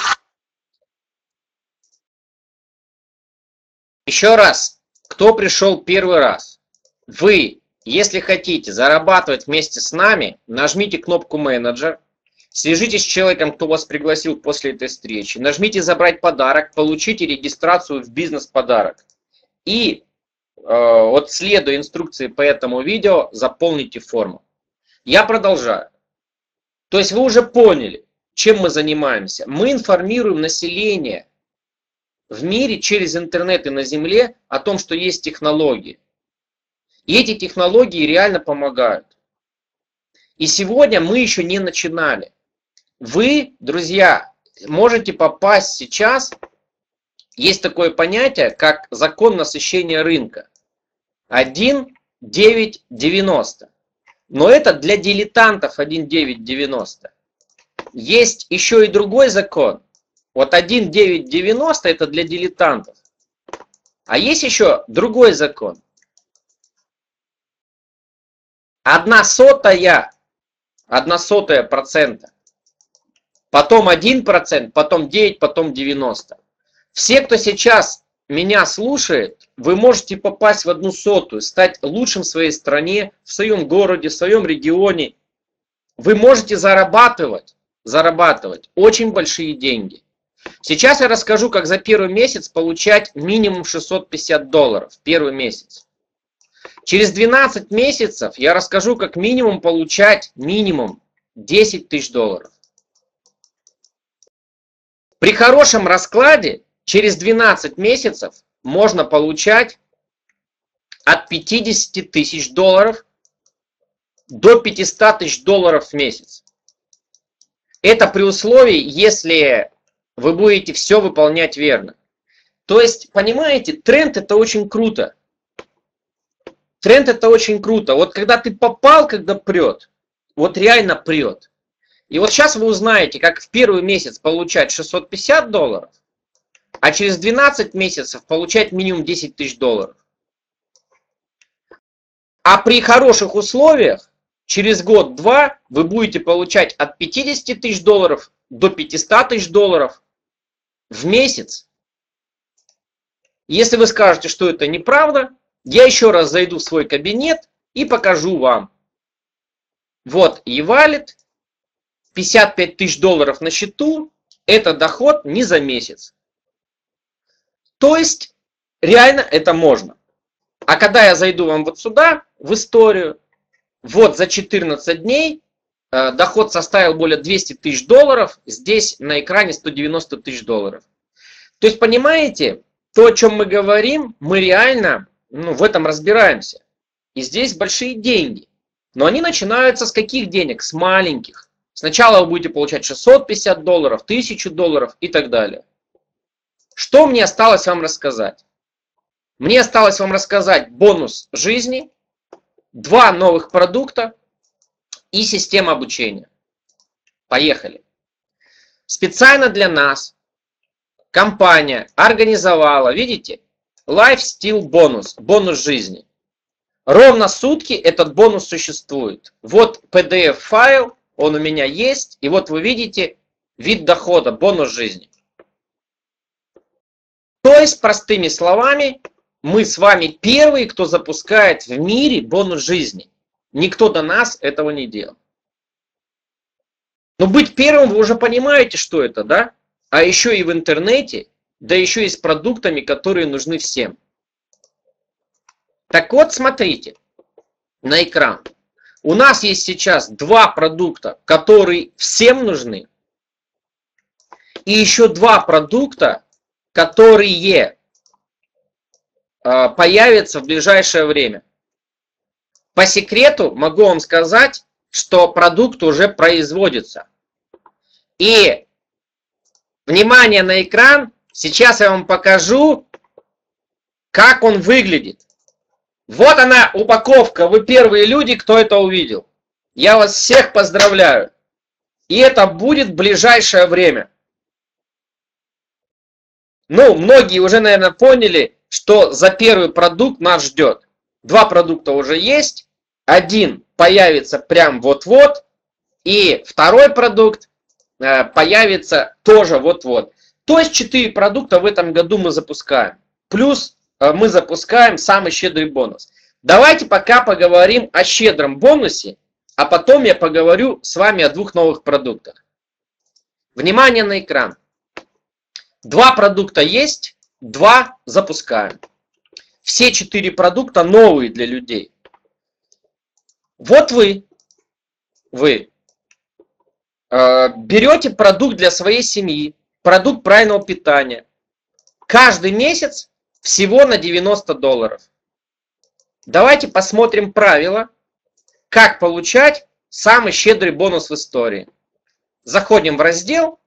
Еще раз, кто пришел первый раз? Вы, если хотите зарабатывать вместе с нами, нажмите кнопку «Менеджер», свяжитесь с человеком, кто вас пригласил после этой встречи, нажмите «Забрать подарок», получите регистрацию в бизнес-подарок. И вот следуя инструкции по этому видео, заполните форму. Я продолжаю. То есть вы уже поняли, чем мы занимаемся. Мы информируем население в мире через интернет и на земле о том, что есть технологии. И эти технологии реально помогают. И сегодня мы еще не начинали. Вы, друзья, можете попасть сейчас, есть такое понятие, как закон насыщения рынка. 1,990. Но это для дилетантов 1,990. Есть еще и другой закон. Вот 1,990 это для дилетантов. А есть еще другой закон. 0,01%. Потом 1%, потом 9%, потом 90%. Все, кто сейчас меня слушает, вы можете попасть в 0,01, стать лучшим в своей стране, в своем городе, в своем регионе. Вы можете зарабатывать очень большие деньги. Сейчас я расскажу, как за первый месяц получать минимум 650 долларов. Первый месяц. Через 12 месяцев я расскажу, как минимум получать минимум 10 тысяч долларов. При хорошем раскладе через 12 месяцев можно получать от 50 тысяч долларов до 500 тысяч долларов в месяц. Это при условии, если вы будете все выполнять верно. То есть, понимаете, тренд это очень круто. Тренд это очень круто. Вот когда ты попал, когда прет, вот реально прет. И вот сейчас вы узнаете, как в первый месяц получать $650, а через 12 месяцев получать минимум $10 тысяч. А при хороших условиях через год-два вы будете получать от $50 тысяч до $500 тысяч в месяц. Если вы скажете, что это неправда, я еще раз зайду в свой кабинет и покажу вам. Вот e-wallet, $55 тысяч на счету, это доход не за месяц. То есть реально это можно. А когда я зайду вам вот сюда, в историю, вот за 14 дней доход составил более $200 тысяч, здесь на экране $190 тысяч. То есть понимаете, то, о чем мы говорим, мы реально в этом разбираемся. И здесь большие деньги. Но они начинаются с каких денег? С маленьких. Сначала вы будете получать $650, $1000 и так далее. Что мне осталось вам рассказать? Мне осталось вам рассказать бонус жизни, 2 новых продукта и система обучения. Поехали. Специально для нас компания организовала, видите, Lifestyle бонус, бонус жизни. Ровно сутки этот бонус существует. Вот PDF-файл, он у меня есть, и вот вы видите вид дохода, бонус жизни. То есть, простыми словами, мы с вами первые, кто запускает в мире бонус жизни. Никто до нас этого не делал. Но быть первым, вы уже понимаете, что это, да? А еще и в интернете, да еще и с продуктами, которые нужны всем. Так вот, смотрите на экран. У нас есть сейчас 2 продукта, которые всем нужны. И еще 2 продукта, которые появятся в ближайшее время. По секрету могу вам сказать, что продукт уже производится. И, внимание на экран, сейчас я вам покажу, как он выглядит. Вот она, упаковка. Вы первые люди, кто это увидел. Я вас всех поздравляю. И это будет в ближайшее время. Ну, многие уже, наверное, поняли, что за первый продукт нас ждет. 2 продукта уже есть. 1 появится прям вот-вот. И 2 продукт появится тоже вот-вот. То есть 4 продукта в этом году мы запускаем. Плюс мы запускаем самый щедрый бонус. Давайте пока поговорим о щедром бонусе, а потом я поговорю с вами о 2 новых продуктах. Внимание на экран. 2 продукта есть, 2 запускаем. Все 4 продукта новые для людей. Вот вы берете продукт для своей семьи, продукт правильного питания. Каждый месяц всего на $90. Давайте посмотрим правила, как получать самый щедрый бонус в истории. Заходим в раздел.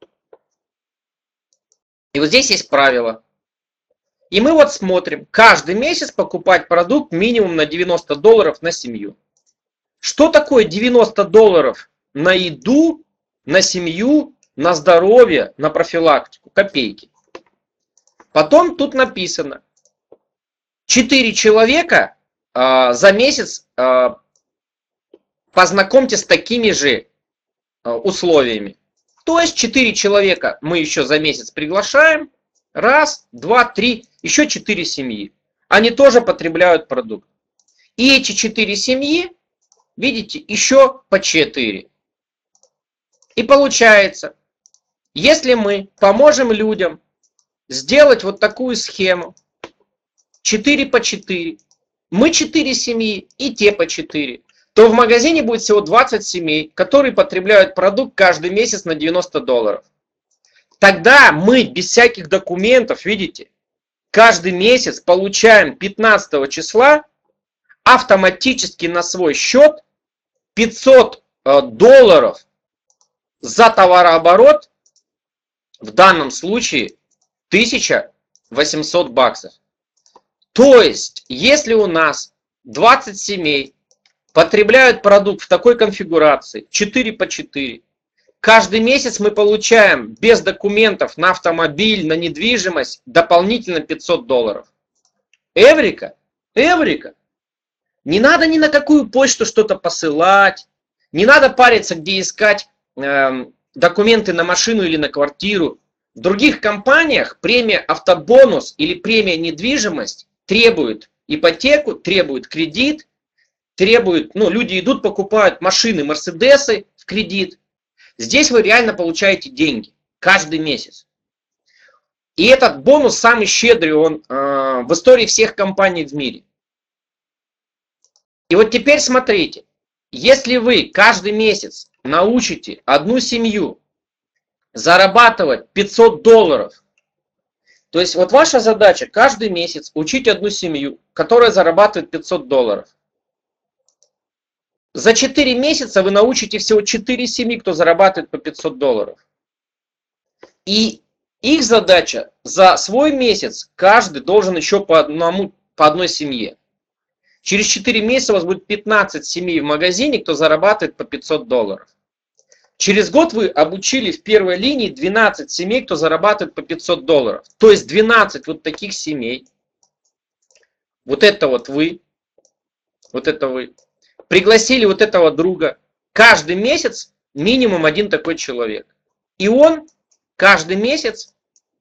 И вот здесь есть правила. И мы вот смотрим, каждый месяц покупать продукт минимум на $90 на семью. Что такое $90 на еду, на семью, на здоровье, на профилактику? Копейки. Потом тут написано, 4 человека за месяц познакомьтесь с такими же условиями. То есть 4 человека мы еще за месяц приглашаем. 1, 2, 3, еще 4 семьи. Они тоже потребляют продукт. И эти 4 семьи, видите, еще по 4. И получается, если мы поможем людям сделать вот такую схему, 4 по 4, мы 4 семьи и те по 4, то в магазине будет всего 20 семей, которые потребляют продукт каждый месяц на $90. Тогда мы без всяких документов, видите, каждый месяц получаем 15 числа автоматически на свой счет $500 за товарооборот, в данном случае $1800. То есть, если у нас 20 семей потребляют продукт в такой конфигурации, 4 по 4, каждый месяц мы получаем без документов на автомобиль, на недвижимость дополнительно $500. Эврика, эврика. Не надо ни на какую почту что-то посылать, не надо париться, где искать документы на машину или на квартиру. В других компаниях премия автобонус или премия недвижимость требует ипотеку, требует кредит, требует, люди идут, покупают машины, мерседесы в кредит. Здесь вы реально получаете деньги каждый месяц. И этот бонус самый щедрый, он в истории всех компаний в мире. И вот теперь смотрите, если вы каждый месяц научите одну семью зарабатывать $500, то есть вот ваша задача каждый месяц учить одну семью, которая зарабатывает $500. За 4 месяца вы научите всего 4 семьи, кто зарабатывает по $500. И их задача за свой месяц каждый должен еще по одной семье. Через 4 месяца у вас будет 15 семей в магазине, кто зарабатывает по $500. Через год вы обучили в первой линии 12 семей, кто зарабатывает по $500. То есть 12 вот таких семей. Вот это вот вы. Вот это вы. Пригласили вот этого друга. Каждый месяц минимум один такой человек. И он каждый месяц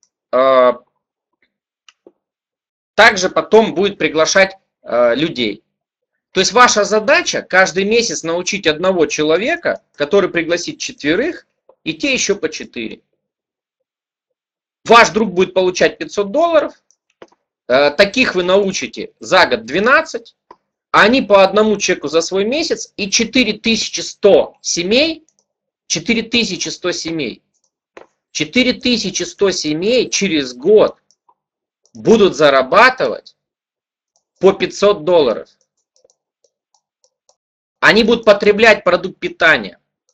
также потом будет приглашать людей. То есть ваша задача каждый месяц научить одного человека, который пригласит 4, и те еще по 4. Ваш друг будет получать $500, таких вы научите за год 12, а они по одному человеку за свой месяц, и 4100 семей, 4100 семей, 4100 семей через год будут зарабатывать по $500. Они будут потреблять продукт питания.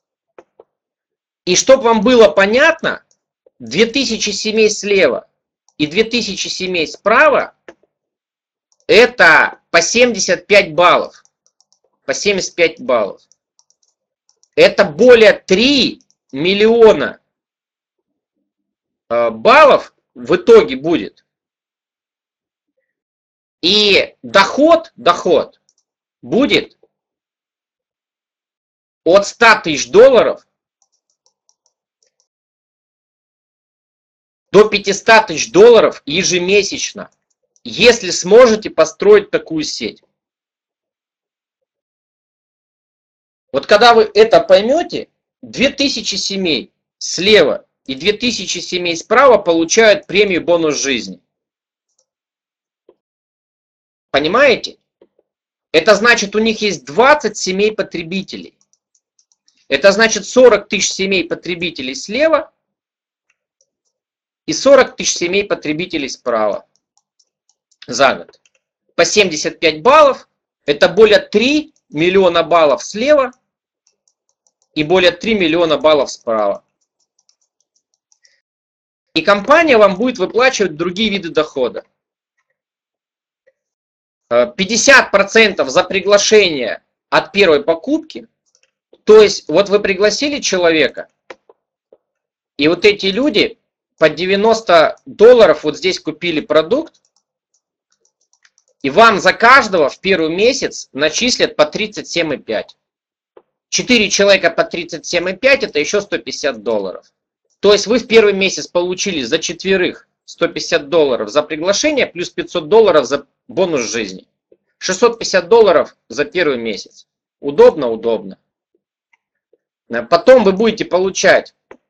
И чтобы вам было понятно, 2000 семей слева и 2000 семей справа это по 75 баллов. По 75 баллов. Это более 3 миллиона баллов в итоге будет. И доход будет от $100 тысяч до $500 тысяч ежемесячно, если сможете построить такую сеть. Вот когда вы это поймете, 2000 семей слева и 2000 семей справа получают премию бонус жизни. Понимаете? Это значит, у них есть 20 семей потребителей. Это значит 40 тысяч семей потребителей слева и 40 тысяч семей потребителей справа за год. По 75 баллов это более 3 миллиона баллов слева и более 3 миллиона баллов справа. И компания вам будет выплачивать другие виды дохода. 50% за приглашение от первой покупки. То есть, вот вы пригласили человека, и вот эти люди по $90 вот здесь купили продукт, и вам за каждого в первый месяц начислят по 37,5. 4 человека по 37,5 это еще $150. То есть вы в первый месяц получили за 4 $150 за приглашение, плюс $500 за бонус жизни. $650 за первый месяц. Удобно, удобно. Потом вы будете получать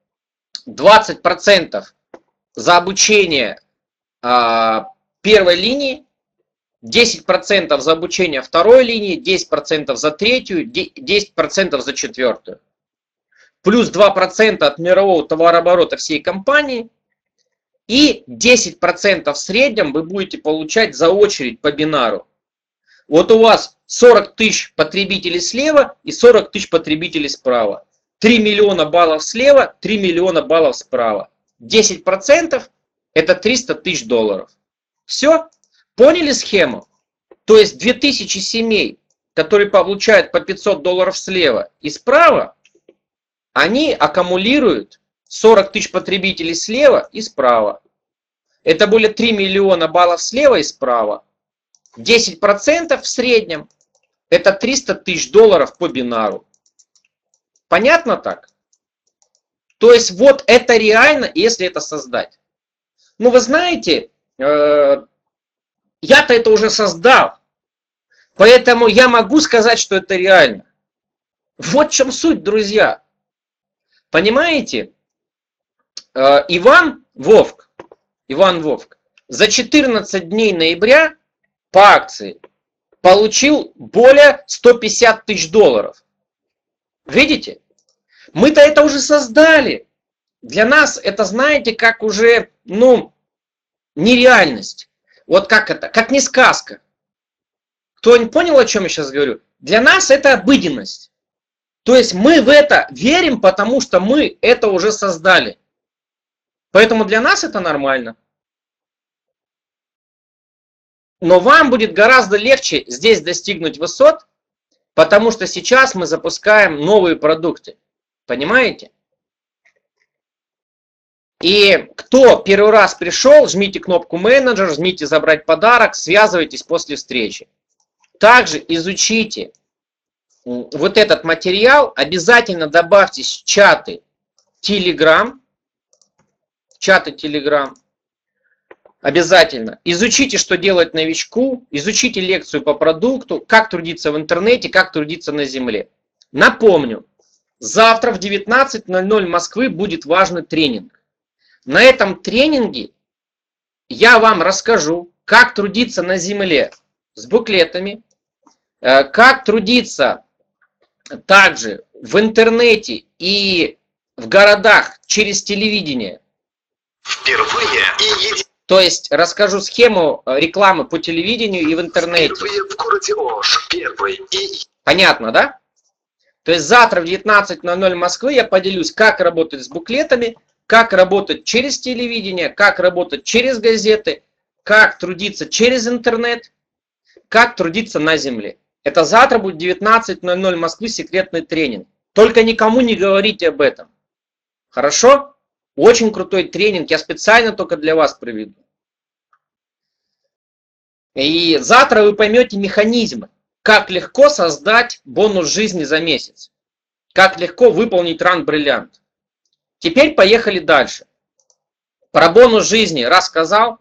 20% за обучение первой линии, 10% за обучение второй линии, 10% за третью, 10% за четвертую. Плюс 2% от мирового товарооборота всей компании. И 10% в среднем вы будете получать за очередь по бинару. Вот у вас 40 тысяч потребителей слева и 40 тысяч потребителей справа. 3 миллиона баллов слева, 3 миллиона баллов справа. 10% это $300 тысяч. Все? Поняли схему? То есть 2000 семей, которые получают по $500 слева и справа, они аккумулируют 40 тысяч потребителей слева и справа. Это более 3 миллиона баллов слева и справа. 10% в среднем – это 300 тысяч долларов по бинару. Понятно так? То есть вот это реально, если это создать. Ну вы знаете, я-то это уже создал. Поэтому я могу сказать, что это реально. Вот в чем суть, друзья. Понимаете? Иван Вовк за 14 дней ноября по акции получил более 150 тысяч долларов. Видите? Мы-то это уже создали. Для нас это, знаете, как уже, нереальность. Вот как это, как не сказка. Кто-нибудь понял, о чем я сейчас говорю? Для нас это обыденность. То есть мы в это верим, потому что мы это уже создали. Поэтому для нас это нормально. Но вам будет гораздо легче здесь достигнуть высот, потому что сейчас мы запускаем новые продукты. Понимаете? И кто первый раз пришел, жмите кнопку менеджер, жмите забрать подарок, связывайтесь после встречи. Также изучите вот этот материал, обязательно добавьте чаты Telegram. Обязательно. Изучите, что делать новичку, изучите лекцию по продукту, как трудиться в интернете, как трудиться на земле. Напомню, завтра в 19:00 Москвы будет важный тренинг. На этом тренинге я вам расскажу, как трудиться на земле с буклетами, как трудиться также в интернете и в городах через телевидение. Впервые и То есть расскажу схему рекламы по телевидению и в интернете. впервые в городе Ош. Первый и Понятно, да? То есть завтра в 19:00 Москвы я поделюсь, как работать с буклетами, как работать через телевидение, как работать через газеты, как трудиться через интернет, как трудиться на земле. Это завтра будет 19:00 Москвы секретный тренинг. Только никому не говорите об этом. Хорошо? Очень крутой тренинг, я специально только для вас проведу. И завтра вы поймете механизмы, как легко создать бонус жизни за месяц, как легко выполнить ран бриллиант. Теперь поехали дальше. Про бонус жизни рассказал.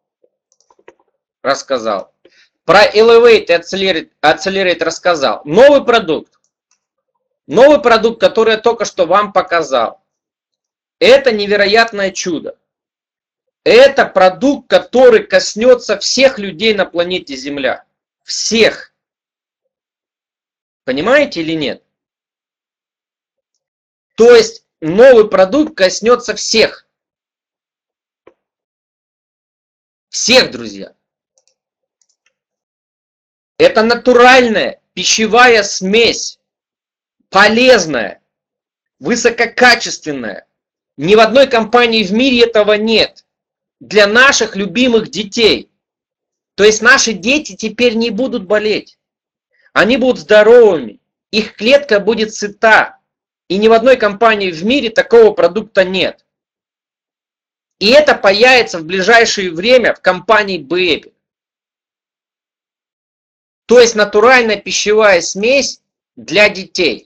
Про Elevate и Accelerate рассказал. Новый продукт, который я только что вам показал. Это невероятное чудо. Это продукт, который коснется всех людей на планете Земля. Всех. Понимаете или нет? То есть новый продукт коснется всех. Всех, друзья. Это натуральная пищевая смесь. Полезная. Высококачественная. Ни в одной компании в мире этого нет. Для наших любимых детей. То есть наши дети теперь не будут болеть. Они будут здоровыми. Их клетка будет сыта. И ни в одной компании в мире такого продукта нет. И это появится в ближайшее время в компании Baby. То есть натуральная пищевая смесь для детей.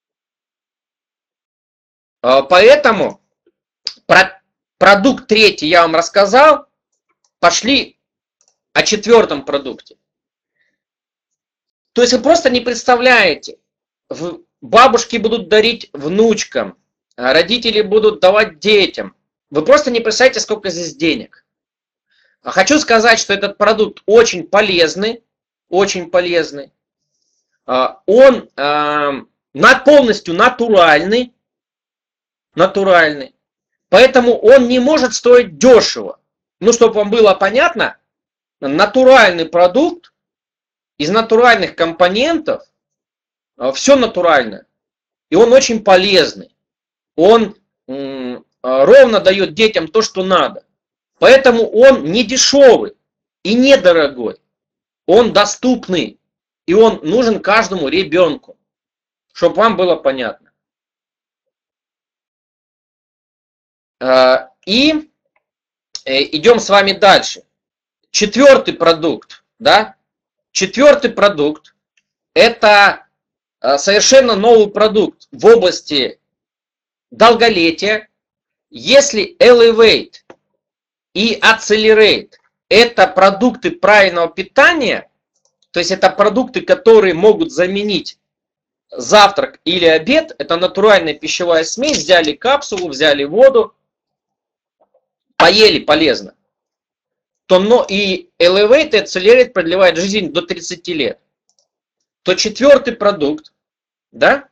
Поэтому продукт третий я вам рассказал. Пошли о четвертом продукте. То есть вы просто не представляете. Бабушки будут дарить внучкам. Родители будут давать детям. Вы просто не представляете, сколько здесь денег. Хочу сказать, что этот продукт очень полезный. Очень полезный. Он полностью натуральный. Поэтому он не может стоить дешево. Ну, чтобы вам было понятно, натуральный продукт из натуральных компонентов, все натуральное. И он очень полезный. Он ровно дает детям то, что надо. Поэтому он не дешевый и недорогой. Он доступный. И он нужен каждому ребенку. Чтобы вам было понятно. И идем с вами дальше. Четвертый продукт, да? Четвертый продукт – это совершенно новый продукт в области долголетия. Если Elevate и Accelerate – это продукты правильного питания, то есть это продукты, которые могут заменить завтрак или обед, это натуральная пищевая смесь, взяли капсулу, взяли воду, поели полезно, то и Elevate и Accelerate продлевает жизнь до 30 лет. То четвертый продукт, да?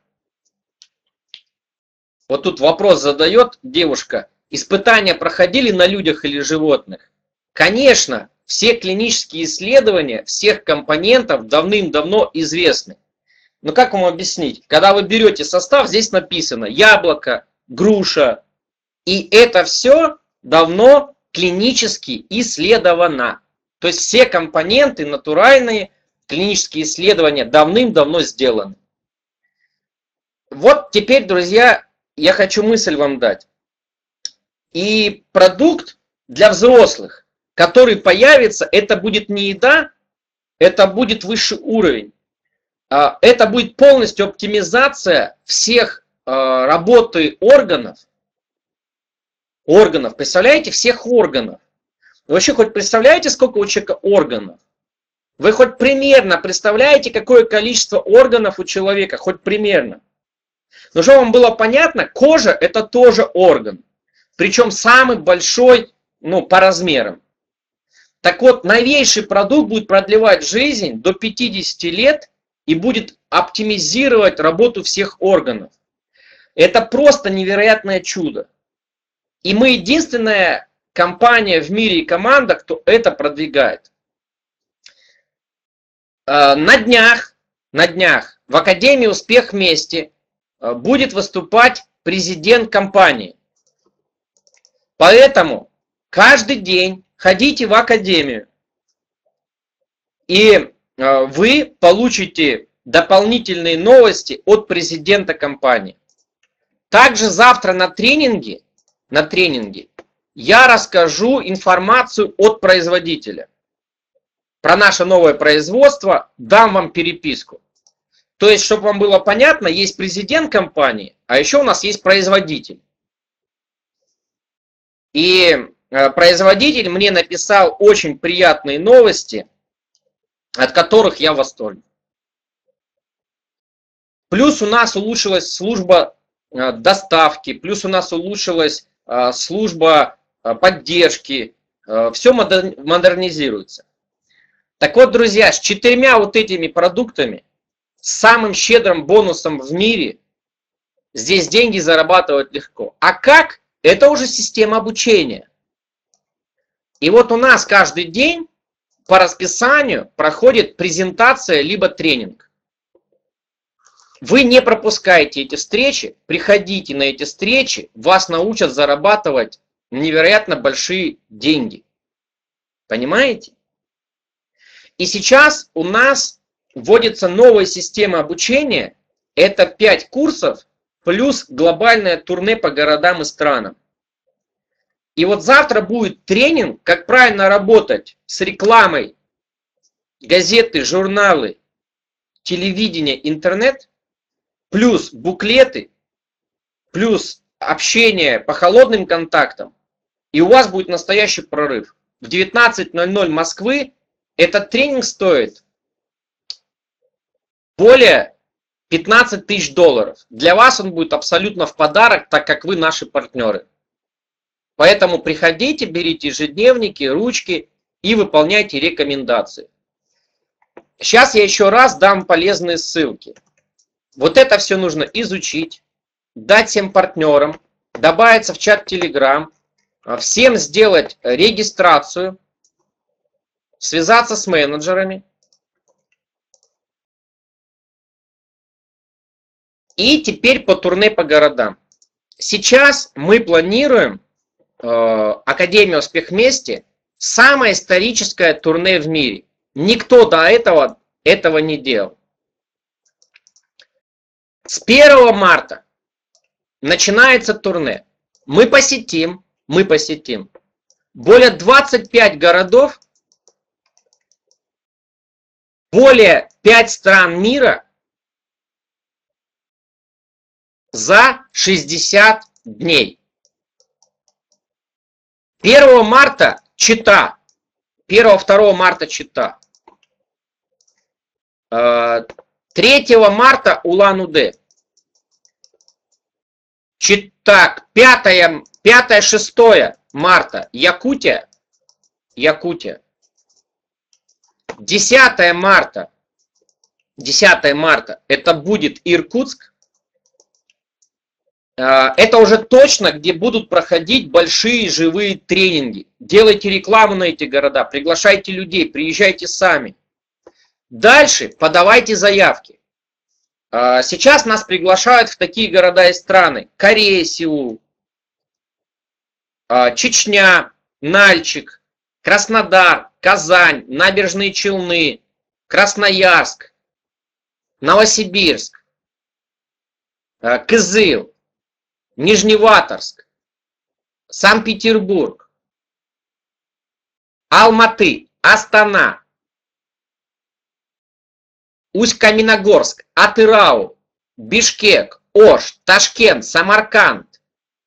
Вот тут вопрос задает девушка. Испытания проходили на людях или животных? Конечно, все клинические исследования всех компонентов давным-давно известны. Но как вам объяснить? Когда вы берете состав, здесь написано яблоко, груша. И это все давно клинически исследовано. То есть все компоненты натуральные, клинические исследования давным-давно сделаны. Вот теперь, друзья, я хочу мысль вам дать. И продукт для взрослых, который появится, это будет не еда, это будет высший уровень. Это будет полностью оптимизация всех работы органов. Представляете, всех органов. Вы вообще хоть представляете, сколько у человека органов? Вы хоть примерно представляете, какое количество органов у человека? Хоть примерно. Но чтобы вам было понятно, кожа – это тоже орган. Причем самый большой, по размерам. Так вот, новейший продукт будет продлевать жизнь до 50 лет и будет оптимизировать работу всех органов. Это просто невероятное чудо. И мы единственная компания в мире и команда, кто это продвигает. На днях в Академии «Успех вместе» будет выступать президент компании. Поэтому каждый день ходите в Академию, и вы получите дополнительные новости от президента компании. Также завтра на тренинге я расскажу информацию от производителя. Про наше новое производство дам вам переписку. То есть, чтобы вам было понятно, есть президент компании, а еще у нас есть производитель. И производитель мне написал очень приятные новости, от которых я в восторге. Плюс у нас улучшилась служба доставки, плюс у нас улучшилась служба поддержки. Все модернизируется. Так вот, друзья, с 4 вот этими продуктами, с самым щедрым бонусом в мире, здесь деньги зарабатывать легко. А как? Это уже система обучения. И вот у нас каждый день по расписанию проходит презентация либо тренинг. Вы не пропускайте эти встречи, приходите на эти встречи, вас научат зарабатывать невероятно большие деньги. Понимаете? И сейчас у нас вводится новая система обучения. Это 5 курсов плюс глобальное турне по городам и странам. И вот завтра будет тренинг, как правильно работать с рекламой, газеты, журналы, телевидение, интернет, плюс буклеты, плюс общение по холодным контактам. И у вас будет настоящий прорыв. В 19:00 Москвы этот тренинг стоит более $15 000. Для вас он будет абсолютно в подарок, так как вы наши партнеры. Поэтому приходите, берите ежедневники, ручки и выполняйте рекомендации. Сейчас я еще раз дам полезные ссылки. Вот это все нужно изучить, дать всем партнерам, добавиться в чат Telegram, всем сделать регистрацию, связаться с менеджерами. И теперь по турне по городам. Сейчас мы планируем Академия «Успех вместе» самое историческое турне в мире. Никто до этого не делал. С 1 марта начинается турне. мы посетим более 25 городов, более 5 стран мира за 60 дней. 1 марта Чита, 1-2 марта Чита, 3 марта Улан-Удэ, так, 5-6 марта Якутия, 10 марта это будет Иркутск. Это уже точно, где будут проходить большие живые тренинги. Делайте рекламу на эти города, приглашайте людей, приезжайте сами. Дальше подавайте заявки. Сейчас нас приглашают в такие города и страны. Корея, Сеул, Чечня, Нальчик, Краснодар, Казань, Набережные Челны, Красноярск, Новосибирск, Кызыл, Нижневартовск, Санкт-Петербург, Алматы, Астана, Усть-Каменогорск, Атырау, Бишкек, Ош, Ташкент, Самарканд.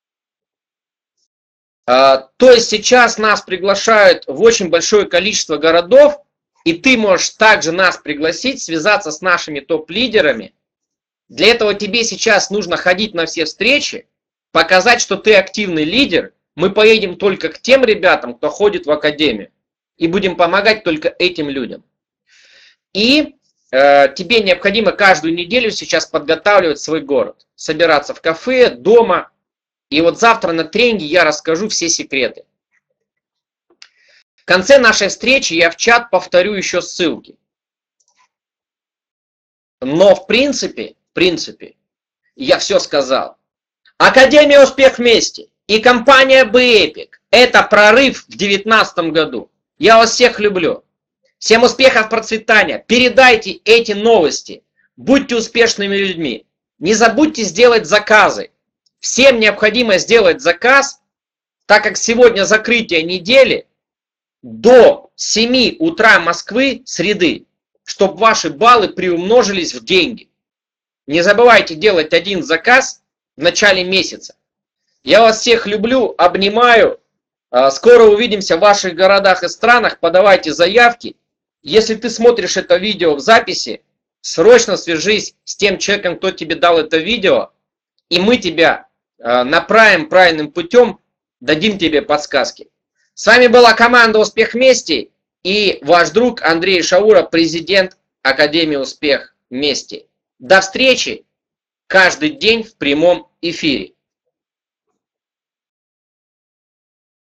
То есть сейчас нас приглашают в очень большое количество городов, и ты можешь также нас пригласить, связаться с нашими топ-лидерами. Для этого тебе сейчас нужно ходить на все встречи, показать, что ты активный лидер. Мы поедем только к тем ребятам, кто ходит в академию, и будем помогать только этим людям. И тебе необходимо каждую неделю сейчас подготавливать свой город, собираться в кафе, дома. И вот завтра на тренинге я расскажу все секреты. В конце нашей встречи я в чат повторю еще ссылки. Но в принципе, я все сказал. Академия «Успех вместе» и компания BEPIC – это прорыв в 2019 году. Я вас всех люблю. Всем успехов, процветания. Передайте эти новости. Будьте успешными людьми. Не забудьте сделать заказы. Всем необходимо сделать заказ, так как сегодня закрытие недели до 7 утра Москвы, среды, чтобы ваши баллы приумножились в деньги. Не забывайте делать один заказ в начале месяца. Я вас всех люблю, обнимаю. Скоро увидимся в ваших городах и странах. Подавайте заявки. Если ты смотришь это видео в записи, срочно свяжись с тем человеком, кто тебе дал это видео, и мы тебя направим правильным путем, дадим тебе подсказки. С вами была команда «Успех вместе» и ваш друг Андрей Шауров, президент Академии «Успех вместе». До встречи каждый день в прямом эфире.